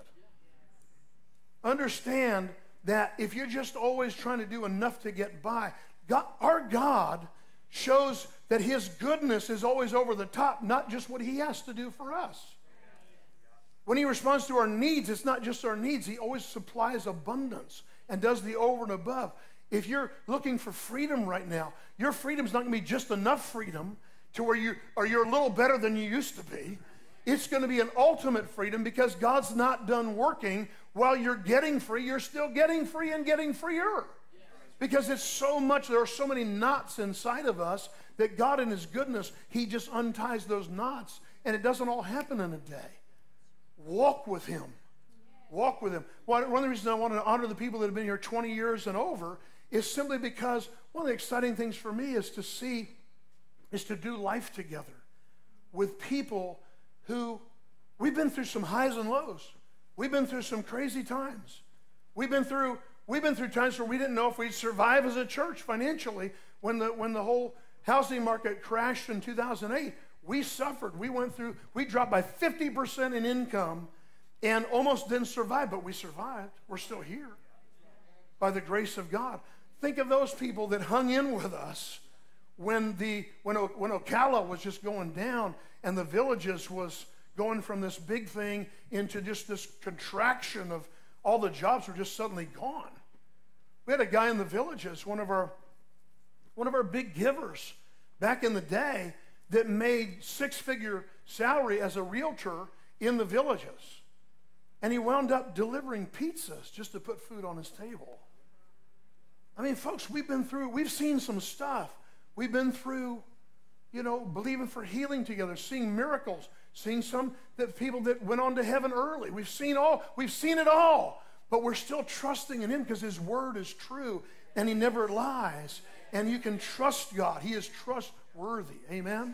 Understand that if you're just always trying to do enough to get by, God, our God shows that his goodness is always over the top, not just what he has to do for us. When he responds to our needs, it's not just our needs. He always supplies abundance and does the over and above. If you're looking for freedom right now, your freedom's not going to be just enough freedom to where you or you're a little better than you used to be. It's going to be an ultimate freedom, because God's not done working while you're getting free. You're still getting free and getting freer. Because it's so much, there are so many knots inside of us that God in his goodness, he just unties those knots, and it doesn't all happen in a day. Walk with him. Walk with him. One of the reasons I want to honor the people that have been here twenty years and over is simply because one of the exciting things for me is to see, is to do life together with people who, we've been through some highs and lows. We've been through some crazy times. We've been through, we've been through times where we didn't know if we'd survive as a church financially. When the, when the whole housing market crashed in two thousand eight, we suffered. We went through, we dropped by fifty percent in income and almost didn't survive, but we survived. We're still here by the grace of God. Think of those people that hung in with us when, the, when, when Ocala was just going down and the Villages was going from this big thing into just this contraction of all the jobs were just suddenly gone. We had a guy in the Villages, one of our, one of our big givers back in the day, that made six-figure salary as a realtor in the Villages. And he wound up delivering pizzas just to put food on his table. I mean, folks, we've been through, we've seen some stuff. We've been through, you know, believing for healing together, seeing miracles, seeing some that people that went on to heaven early. We've seen all, we've seen it all, but we're still trusting in him because his word is true and he never lies. And you can trust God. He is trustworthy. worthy. Amen?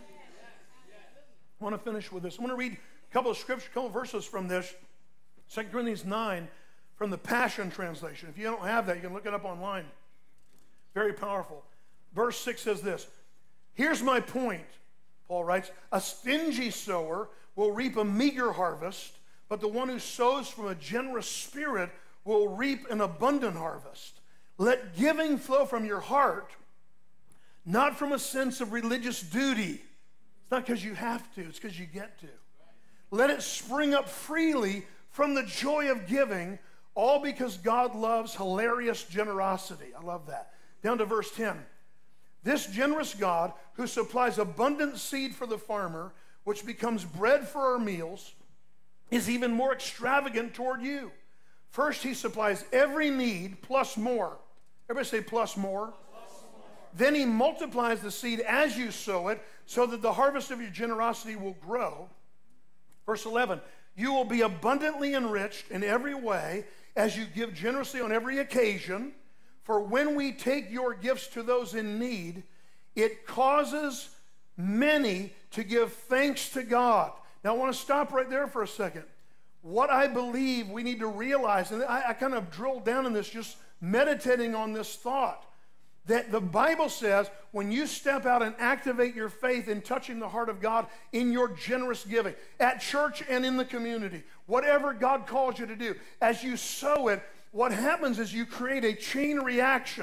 I want to finish with this. I want to read a couple of scripture, a couple of verses from this. Second Corinthians nine from the Passion Translation. If you don't have that, you can look it up online. Very powerful. Verse six says this. Here's my point, Paul writes. A stingy sower will reap a meager harvest, but the one who sows from a generous spirit will reap an abundant harvest. Let giving flow from your heart, not from a sense of religious duty. It's not because you have to, it's because you get to. Let it spring up freely from the joy of giving, all because God loves hilarious generosity. I love that. Down to verse ten. This generous God, who supplies abundant seed for the farmer, which becomes bread for our meals, is even more extravagant toward you. First, he supplies every need plus more. Everybody say plus more. Plus more. Then he multiplies the seed as you sow it, so that the harvest of your generosity will grow. Verse eleven, you will be abundantly enriched in every way as you give generously on every occasion. For when we take your gifts to those in need, it causes many to give thanks to God. Now I want to stop right there for a second. What I believe we need to realize, and I, I kind of drilled down in this just meditating on this thought, that the Bible says when you step out and activate your faith in touching the heart of God in your generous giving, at church and in the community, whatever God calls you to do, as you sow it, what happens is you create a chain reaction.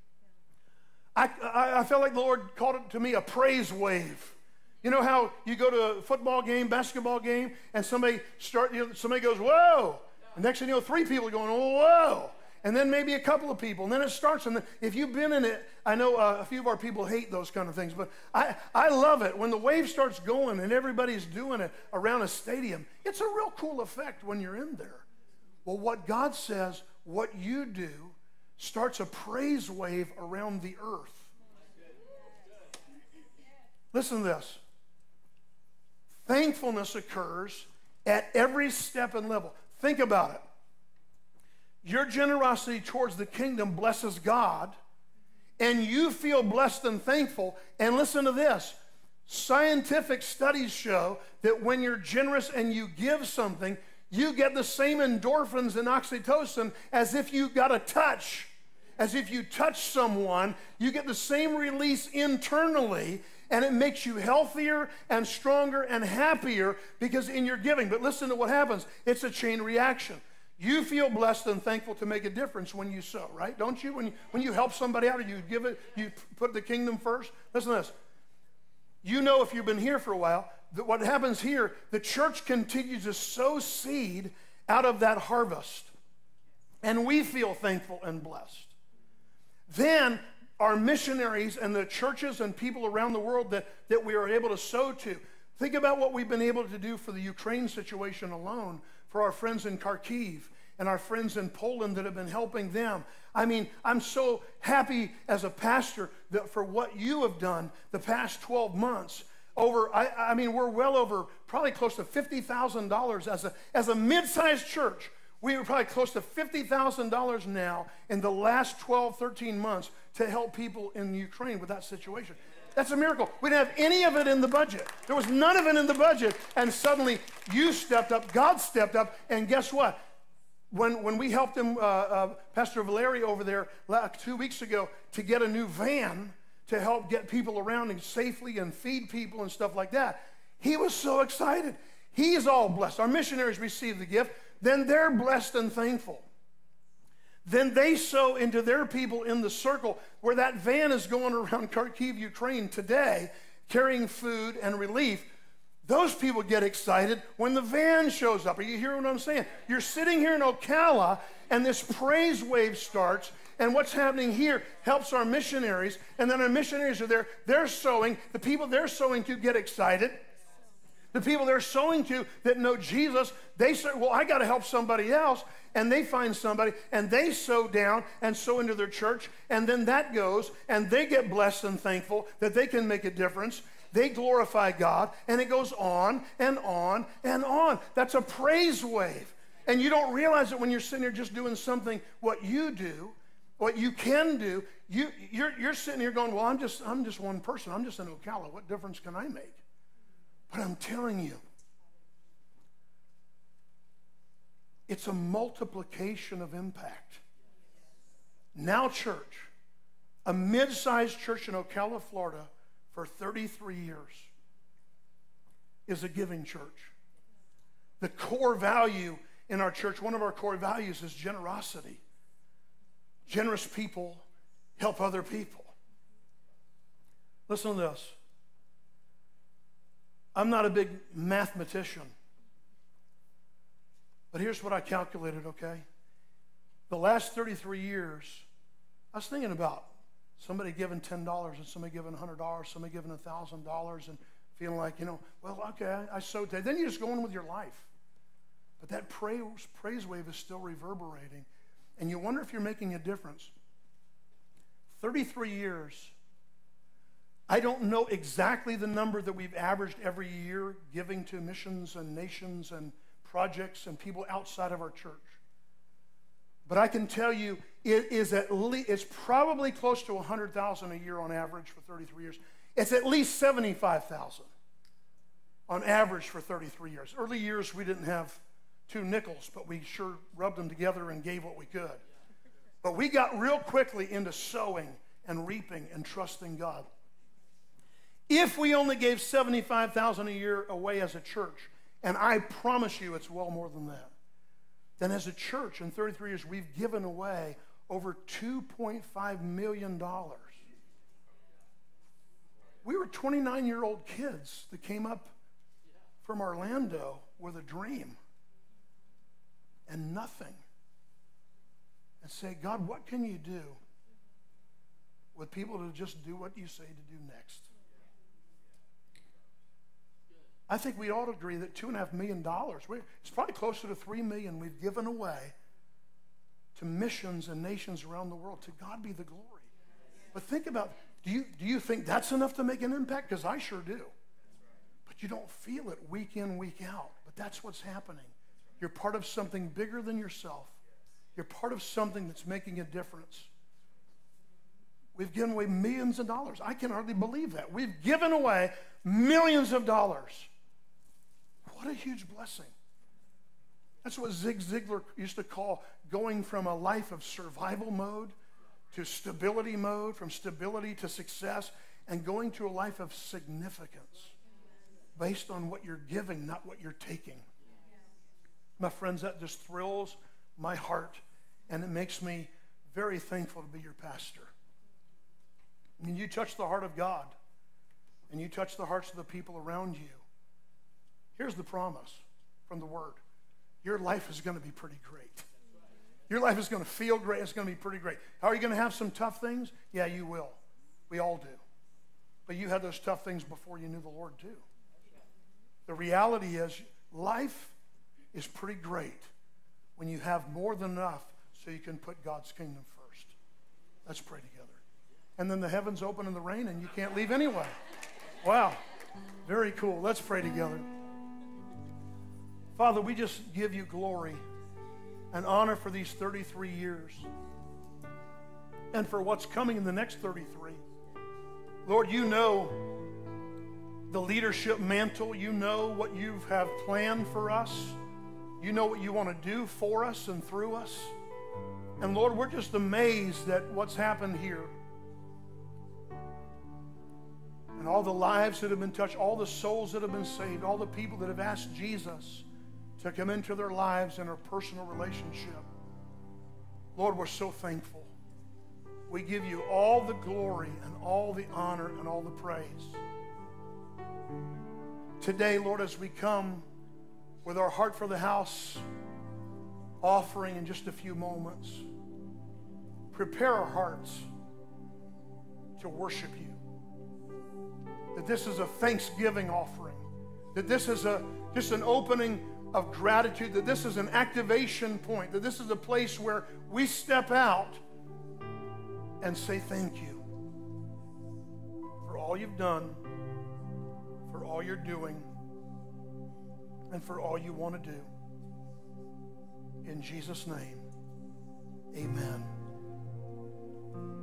I, I, I felt like the Lord called it to me a praise wave. You know how you go to a football game, basketball game, and somebody start, you know, somebody goes, whoa. And next thing you know, three people are going, oh, whoa. And then maybe a couple of people. And then it starts. And then if you've been in it, I know uh, a few of our people hate those kind of things. But I, I love it. When the wave starts going and everybody's doing it around a stadium, it's a real cool effect when you're in there. Well, what God says, what you do, starts a praise wave around the earth. Listen to this. Thankfulness occurs at every step and level. Think about it. Your generosity towards the kingdom blesses God, and you feel blessed and thankful. And listen to this. Scientific studies show that when you're generous and you give something, you get the same endorphins and oxytocin as if you got a touch. As if you touch someone, you get the same release internally, and it makes you healthier and stronger and happier because in your giving. But listen to what happens. It's a chain reaction. You feel blessed and thankful to make a difference when you sow, right? Don't you? When you, when you help somebody out or you give it, you put the kingdom first. Listen to this. You know, if you've been here for a while, that what happens here, the church continues to sow seed out of that harvest. And we feel thankful and blessed. Then our missionaries and the churches and people around the world that, that we are able to sow to. Think about what we've been able to do for the Ukraine situation alone, for our friends in Kharkiv and our friends in Poland that have been helping them. I mean, I'm so happy as a pastor that for what you have done the past twelve months. Over, I, I mean, we're well over probably close to fifty thousand dollars as a, as a mid-sized church. We were probably close to fifty thousand dollars now in the last twelve, thirteen months to help people in Ukraine with that situation. That's a miracle. We didn't have any of it in the budget. There was none of it in the budget. And suddenly you stepped up, God stepped up, and guess what? When, when we helped him, uh, uh, Pastor Valeri over there like two weeks ago to get a new van to help get people around and safely and feed people and stuff like that, he was so excited. He's all blessed. Our missionaries received the gift. Then they're blessed and thankful. Then they sow into their people in the circle where that van is going around Kharkiv, Ukraine today, carrying food and relief. Those people get excited when the van shows up. Are you hearing what I'm saying? You're sitting here in Ocala, and this praise wave starts, and what's happening here helps our missionaries, and then our missionaries are there. They're sowing. The people they're sowing to get excited. The people they're sowing to that know Jesus, they say, well, I got to help somebody else. And they find somebody, and they sow down and sow into their church, and then that goes, and they get blessed and thankful that they can make a difference. They glorify God, and it goes on and on and on. That's a praise wave. And you don't realize it when you're sitting here just doing something, what you do, What you can do, you, you're, you're sitting here going, well, I'm just, I'm just one person. I'm just in Ocala. What difference can I make? But I'm telling you, it's a multiplication of impact. Now Church, a mid-sized church in Ocala, Florida, for thirty-three years, is a giving church. The core value in our church, one of our core values is generosity. Generous people help other people. Listen to this. I'm not a big mathematician, but here's what I calculated, okay? The last thirty-three years, I was thinking about somebody giving ten dollars and somebody giving one hundred dollars, somebody giving one thousand dollars, and feeling like, you know, well, okay, I, I sowed that. Then you just go on with your life. But that praise, praise wave is still reverberating. And you wonder if you're making a difference. thirty-three years. I don't know exactly the number that we've averaged every year giving to missions and nations and projects and people outside of our church. But I can tell you it is at least, it's probably close to one hundred thousand a year on average for thirty-three years. It's at least seventy-five thousand on average for thirty-three years. Early years we didn't have two nickels, but we sure rubbed them together and gave what we could. But we got real quickly into sowing and reaping and trusting God. If we only gave seventy-five thousand a year away as a church, and I promise you it's well more than that, then as a church in thirty-three years, we've given away over two point five million dollars. We were twenty-nine-year-old kids that came up from Orlando with a dream and nothing. And say, God, what can you do with people to just do what you say to do next? I think we ought to agree that two and a half million dollars, it's probably closer to three million we've given away to missions and nations around the world. To God be the glory. But think about, do you, do you think that's enough to make an impact? Because I sure do. But you don't feel it week in, week out. But that's what's happening. You're part of something bigger than yourself. You're part of something that's making a difference. We've given away millions of dollars. I can hardly believe that. We've given away millions of dollars. What a huge blessing. That's what Zig Ziglar used to call going from a life of survival mode to stability mode, from stability to success, and going to a life of significance based on what you're giving, not what you're taking. My friends, that just thrills my heart, and it makes me very thankful to be your pastor. I mean, you touch the heart of God, and you touch the hearts of the people around you. Here's the promise from the Word. Your life is going to be pretty great. Your life is going to feel great. It's going to be pretty great. How are you going to have some tough things? Yeah, you will. We all do. But you had those tough things before you knew the Lord too. The reality is life is pretty great when you have more than enough so you can put God's kingdom first. Let's pray together. And then the heavens open in the rain and you can't leave anyway. Wow. Very cool. Let's pray together. Father, we just give you glory and honor for these thirty-three years and for what's coming in the next thirty-three. Lord, you know the leadership mantle. You know what you have planned for us. You know what you want to do for us and through us. And Lord, we're just amazed at what's happened here. And all the lives that have been touched, all the souls that have been saved, all the people that have asked Jesus to come into their lives in a personal relationship. Lord, we're so thankful. We give you all the glory and all the honor and all the praise. Today, Lord, as we come with our heart for the house offering in just a few moments, prepare our hearts to worship you. That this is a thanksgiving offering. That this is a just an opening of gratitude. That this is an activation point. That this is a place where we step out and say thank you for all you've done, for all you're doing, and for all you want to do. In Jesus' name, amen.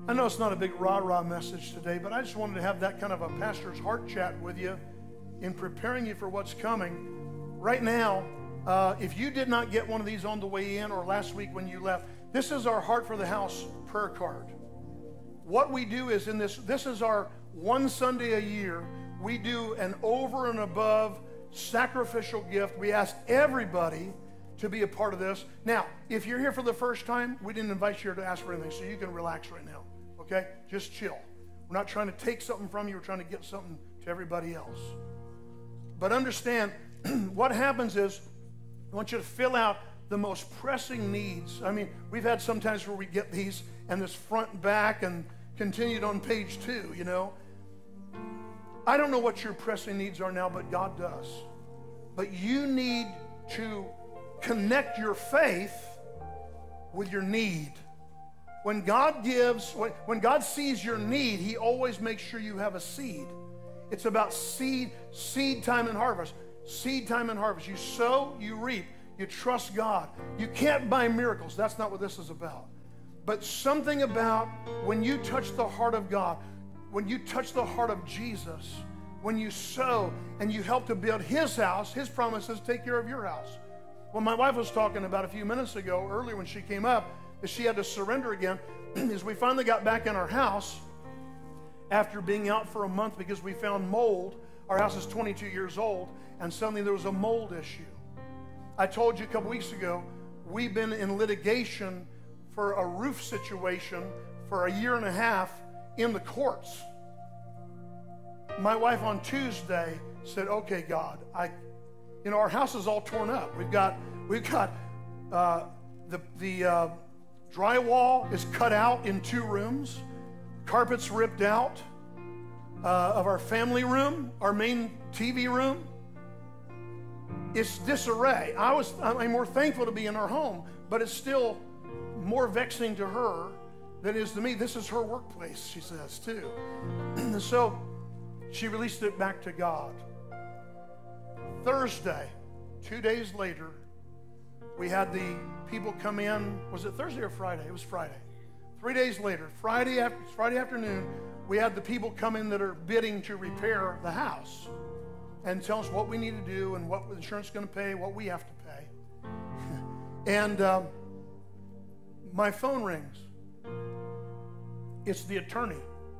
I know it's not a big rah-rah message today, but I just wanted to have that kind of a pastor's heart chat with you in preparing you for what's coming. Right now, uh, if you did not get one of these on the way in or last week when you left, this is our Heart for the House prayer card. What we do is in this, this is our one Sunday a year, we do an over and above sacrificial gift. We ask everybody to be a part of this. Now, if you're here for the first time, we didn't invite you here to ask for anything, so you can relax right now, okay? Just chill. We're not trying to take something from you. We're trying to get something to everybody else. But understand, what happens is, I want you to fill out the most pressing needs. I mean, we've had some times where we get these and this front and back and continued on page two, you know. I don't know what your pressing needs are now, but God does. But you need to connect your faith with your need. When God gives, when, when God sees your need, he always makes sure you have a seed. It's about seed, seed time and harvest. Seed time and harvest. You sow, you reap. You trust God. You can't buy miracles. That's not what this is about. But something about when you touch the heart of God, when you touch the heart of Jesus, when you sow and you help to build his house, his promises take care of your house. Well, my wife was talking about a few minutes ago, earlier when she came up, that she had to surrender again, is we finally got back in our house after being out for a month because we found mold. Our house is twenty-two years old, and suddenly there was a mold issue. I told you a couple weeks ago, we've been in litigation for a roof situation for a year and a half in the courts. My wife on Tuesday said, okay, God, I, you know, our house is all torn up. We've got, we've got uh, the, the uh, drywall is cut out in two rooms, carpets ripped out uh, of our family room, our main T V room. It's disarray. I was, I'm more thankful to be in our home, but it's still more vexing to her than it is to me. This is her workplace, she says, too. So she released it back to God. Thursday, two days later, we had the people come in. Was it Thursday or Friday? It was Friday. Three days later, Friday, after, Friday afternoon, we had the people come in that are bidding to repair the house and tell us what we need to do and what the insurance is going to pay, what we have to pay. And um, my phone rings. It's the attorney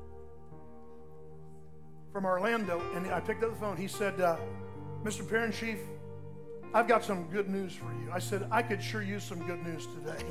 from Orlando, and I picked up the phone. He said, uh, Mister Perinchief, I've got some good news for you. I said, I could sure use some good news today.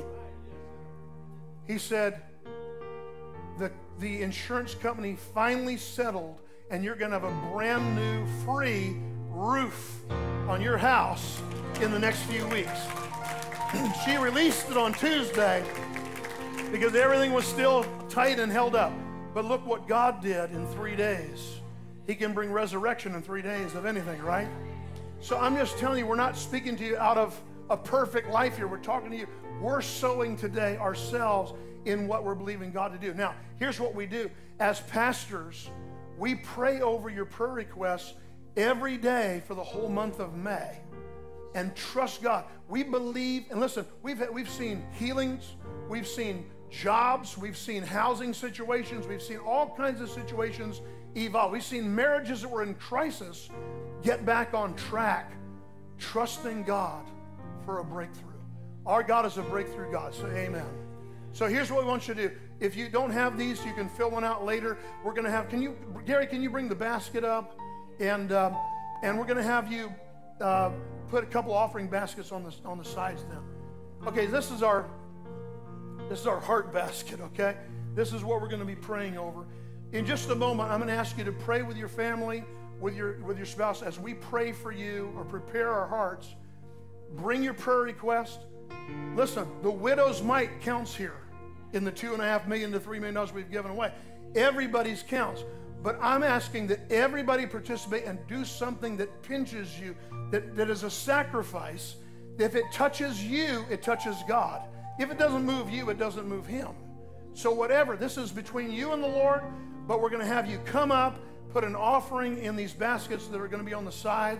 He said, the, the insurance company finally settled, and you're going to have a brand new free roof on your house in the next few weeks. She released it on Tuesday because everything was still tight and held up. But look what God did in three days. He can bring resurrection in three days of anything, right? So I'm just telling you, we're not speaking to you out of a perfect life here. We're talking to you. We're sowing today ourselves in what we're believing God to do. Now, here's what we do. As pastors, we pray over your prayer requests every day for the whole month of May and trust God. We believe, and listen, we've, we've seen healings, we've seen jobs, we've seen housing situations, we've seen all kinds of situations evolve. We've seen marriages that were in crisis get back on track, trusting God for a breakthrough. Our God is a breakthrough God, so amen. So here's what we want you to do. If you don't have these, you can fill one out later. We're going to have, can you, Gary, can you bring the basket up? And um, and we're going to have you uh, put a couple offering baskets on the, on the sides then. Okay, this is our, this is our heart basket, okay? This is what we're going to be praying over. In just a moment, I'm going to ask you to pray with your family, with your, with your spouse, as we pray for you or prepare our hearts. Bring your prayer request. Listen, the widow's mite counts here in the two and a half million to three million dollars we've given away. Everybody's counts. But I'm asking that everybody participate and do something that pinches you, that, that is a sacrifice. If it touches you, it touches God. If it doesn't move you, it doesn't move him. So whatever, this is between you and the Lord, but we're going to have you come up, put an offering in these baskets that are going to be on the sides,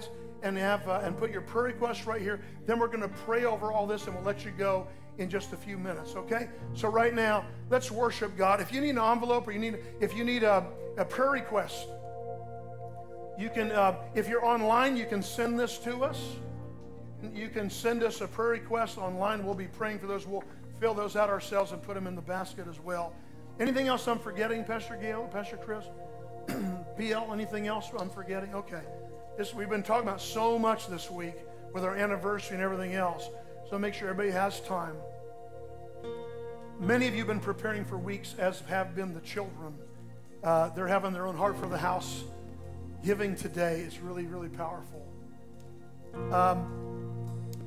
and have uh, and put your prayer requests right here. Then we're going to pray over all this, and we'll let you go in just a few minutes, okay? So right now, let's worship God. If you need an envelope, or you need, if you need a, a prayer request, you can, uh, if you're online, you can send this to us. You can send us a prayer request online. We'll be praying for those. We'll fill those out ourselves and put them in the basket as well. Anything else I'm forgetting, Pastor Gail, Pastor Chris? P L, anything else I'm forgetting? Okay. This, we've been talking about so much this week with our anniversary and everything else. So make sure everybody has time. Many of you have been preparing for weeks, as have been the children. Uh, they're having their own heart for the house. Giving today is really, really powerful. Um,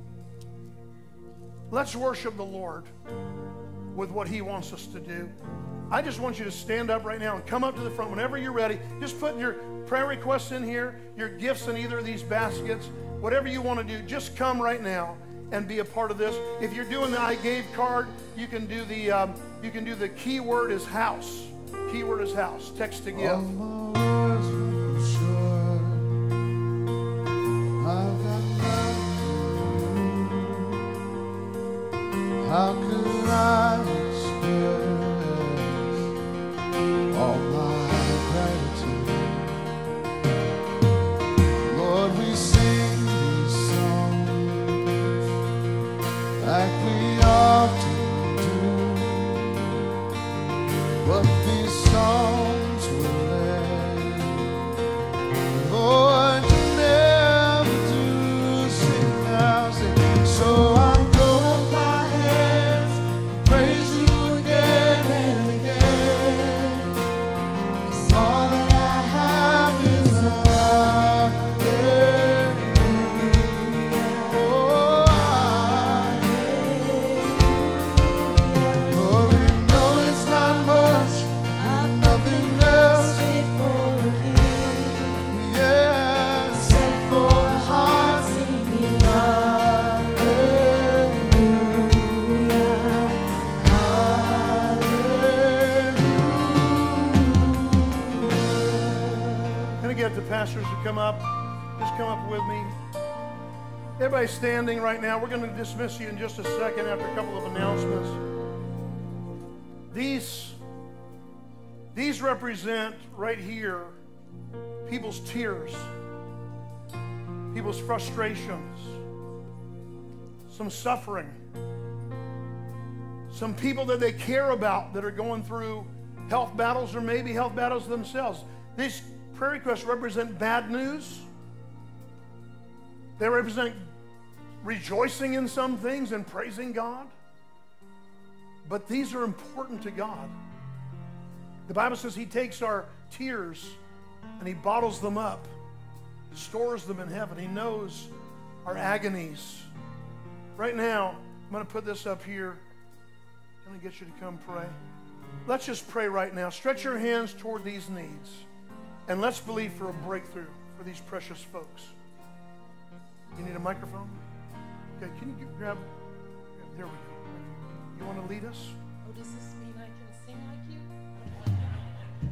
let's worship the Lord with what He wants us to do. I just want you to stand up right now and come up to the front whenever you're ready. Just put your prayer requests in here, your gifts in either of these baskets, whatever you want to do. Just come right now and be a part of this. If you're doing the I gave card, you can do the um, you can do the keyword is house. Keyword is house. Text to give. How could I express all my gratitude? Lord, we sing these songs like we often do, but these songs will end. Lord, you never do. Sing now, sing. So I'm pastors to come up. Just come up with me. Everybody standing right now. We're going to dismiss you in just a second after a couple of announcements. These, these represent right here people's tears, people's frustrations, some suffering, some people that they care about that are going through health battles or maybe health battles themselves. These prayer requests represent bad news. They represent rejoicing in some things and praising God. But these are important to God. The Bible says He takes our tears and He bottles them up, stores them in heaven. He knows our agonies. Right now, I'm going to put this up here. I'm going to get you to come pray. Let's just pray right now. Stretch your hands toward these needs. And let's believe for a breakthrough for these precious folks. You need a microphone? Okay, can you grab? There we go. You want to lead us? Oh, does this mean I can sing like you?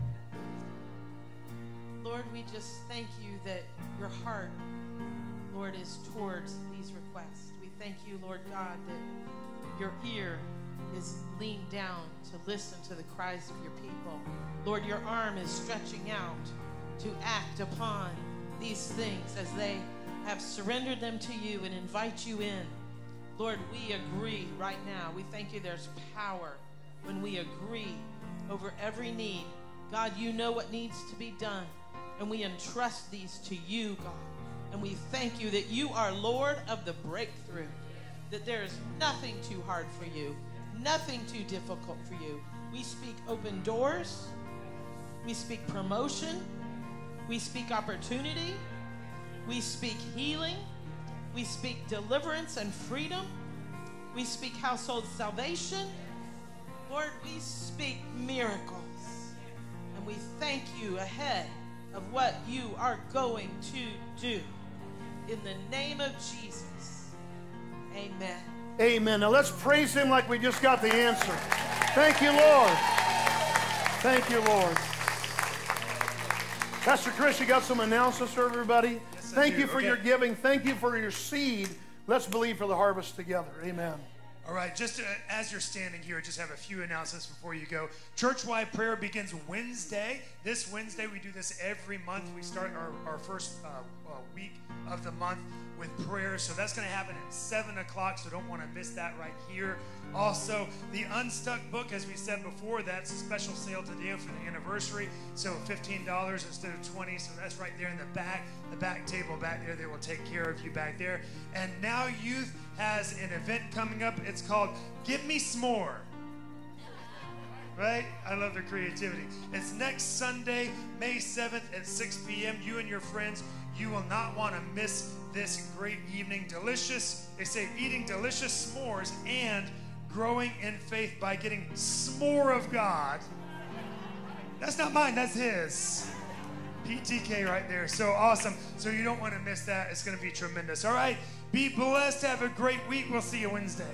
Lord, we just thank you that your heart, Lord, is towards these requests. We thank you, Lord God, that your ear is leaned down to listen to the cries of your people. Lord, your arm is stretching out to act upon these things as they have surrendered them to you and invite you in. Lord, we agree right now. We thank you there's power when we agree over every need. God, you know what needs to be done, and we entrust these to you, God. And we thank you that you are Lord of the breakthrough, that there is nothing too hard for you, nothing too difficult for you. We speak open doors. We speak promotion. We speak opportunity. We speak healing. We speak deliverance and freedom. We speak household salvation. Lord, we speak miracles. And we thank you ahead of what you are going to do. In the name of Jesus, amen. Amen. Now let's praise Him like we just got the answer. Thank you, Lord. Thank you, Lord. Pastor Chris, you got some announcements for everybody? Yes, Thank do, you for okay? your giving. Thank you for your seed. Let's believe for the harvest together. Amen. All right, just uh, as you're standing here, just have a few announcements before you go. Church-wide prayer begins Wednesday. This Wednesday, we do this every month. We start our, our first uh, uh, week of the month with prayer. So that's going to happen at seven o'clock, so don't want to miss that right here. Also, the Unstuck book, as we said before, that's a special sale today for the anniversary. So fifteen dollars instead of twenty dollars. So that's right there in the back, the back table back there. They will take care of you back there. And Now Youth has an event coming up. It's called Give Me S'more. Right? I love their creativity. It's next Sunday, May seventh at six p.m. You and your friends, you will not want to miss this great evening. Delicious, they say eating delicious s'mores and growing in faith by getting s'more of God. That's not mine, that's his. P T K right there. So awesome. So you don't want to miss that. It's going to be tremendous. All right. Be blessed. Have a great week. We'll see you Wednesday.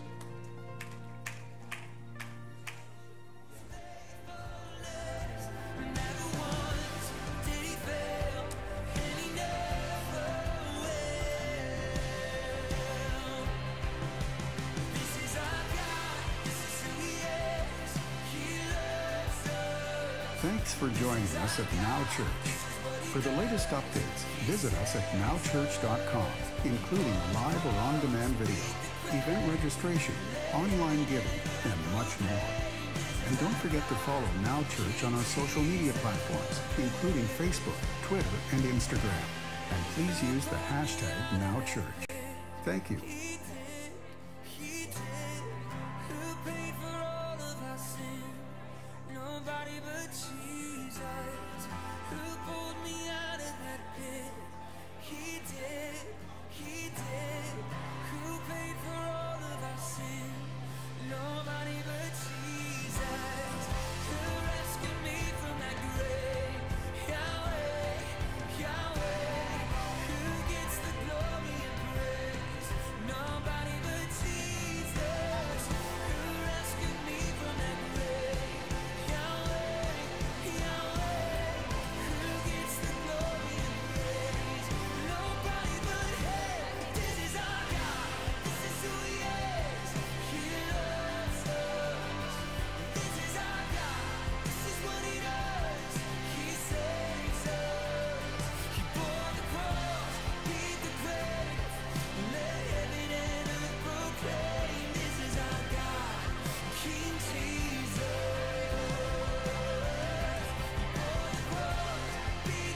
Thanks for joining us at Now Church. For the latest updates, visit us at now church dot com, including live or on-demand video, event registration, online giving, and much more. And don't forget to follow Now Church on our social media platforms, including Facebook, Twitter, and Instagram. And please use the hashtag Now Church. Thank you. Nobody but you.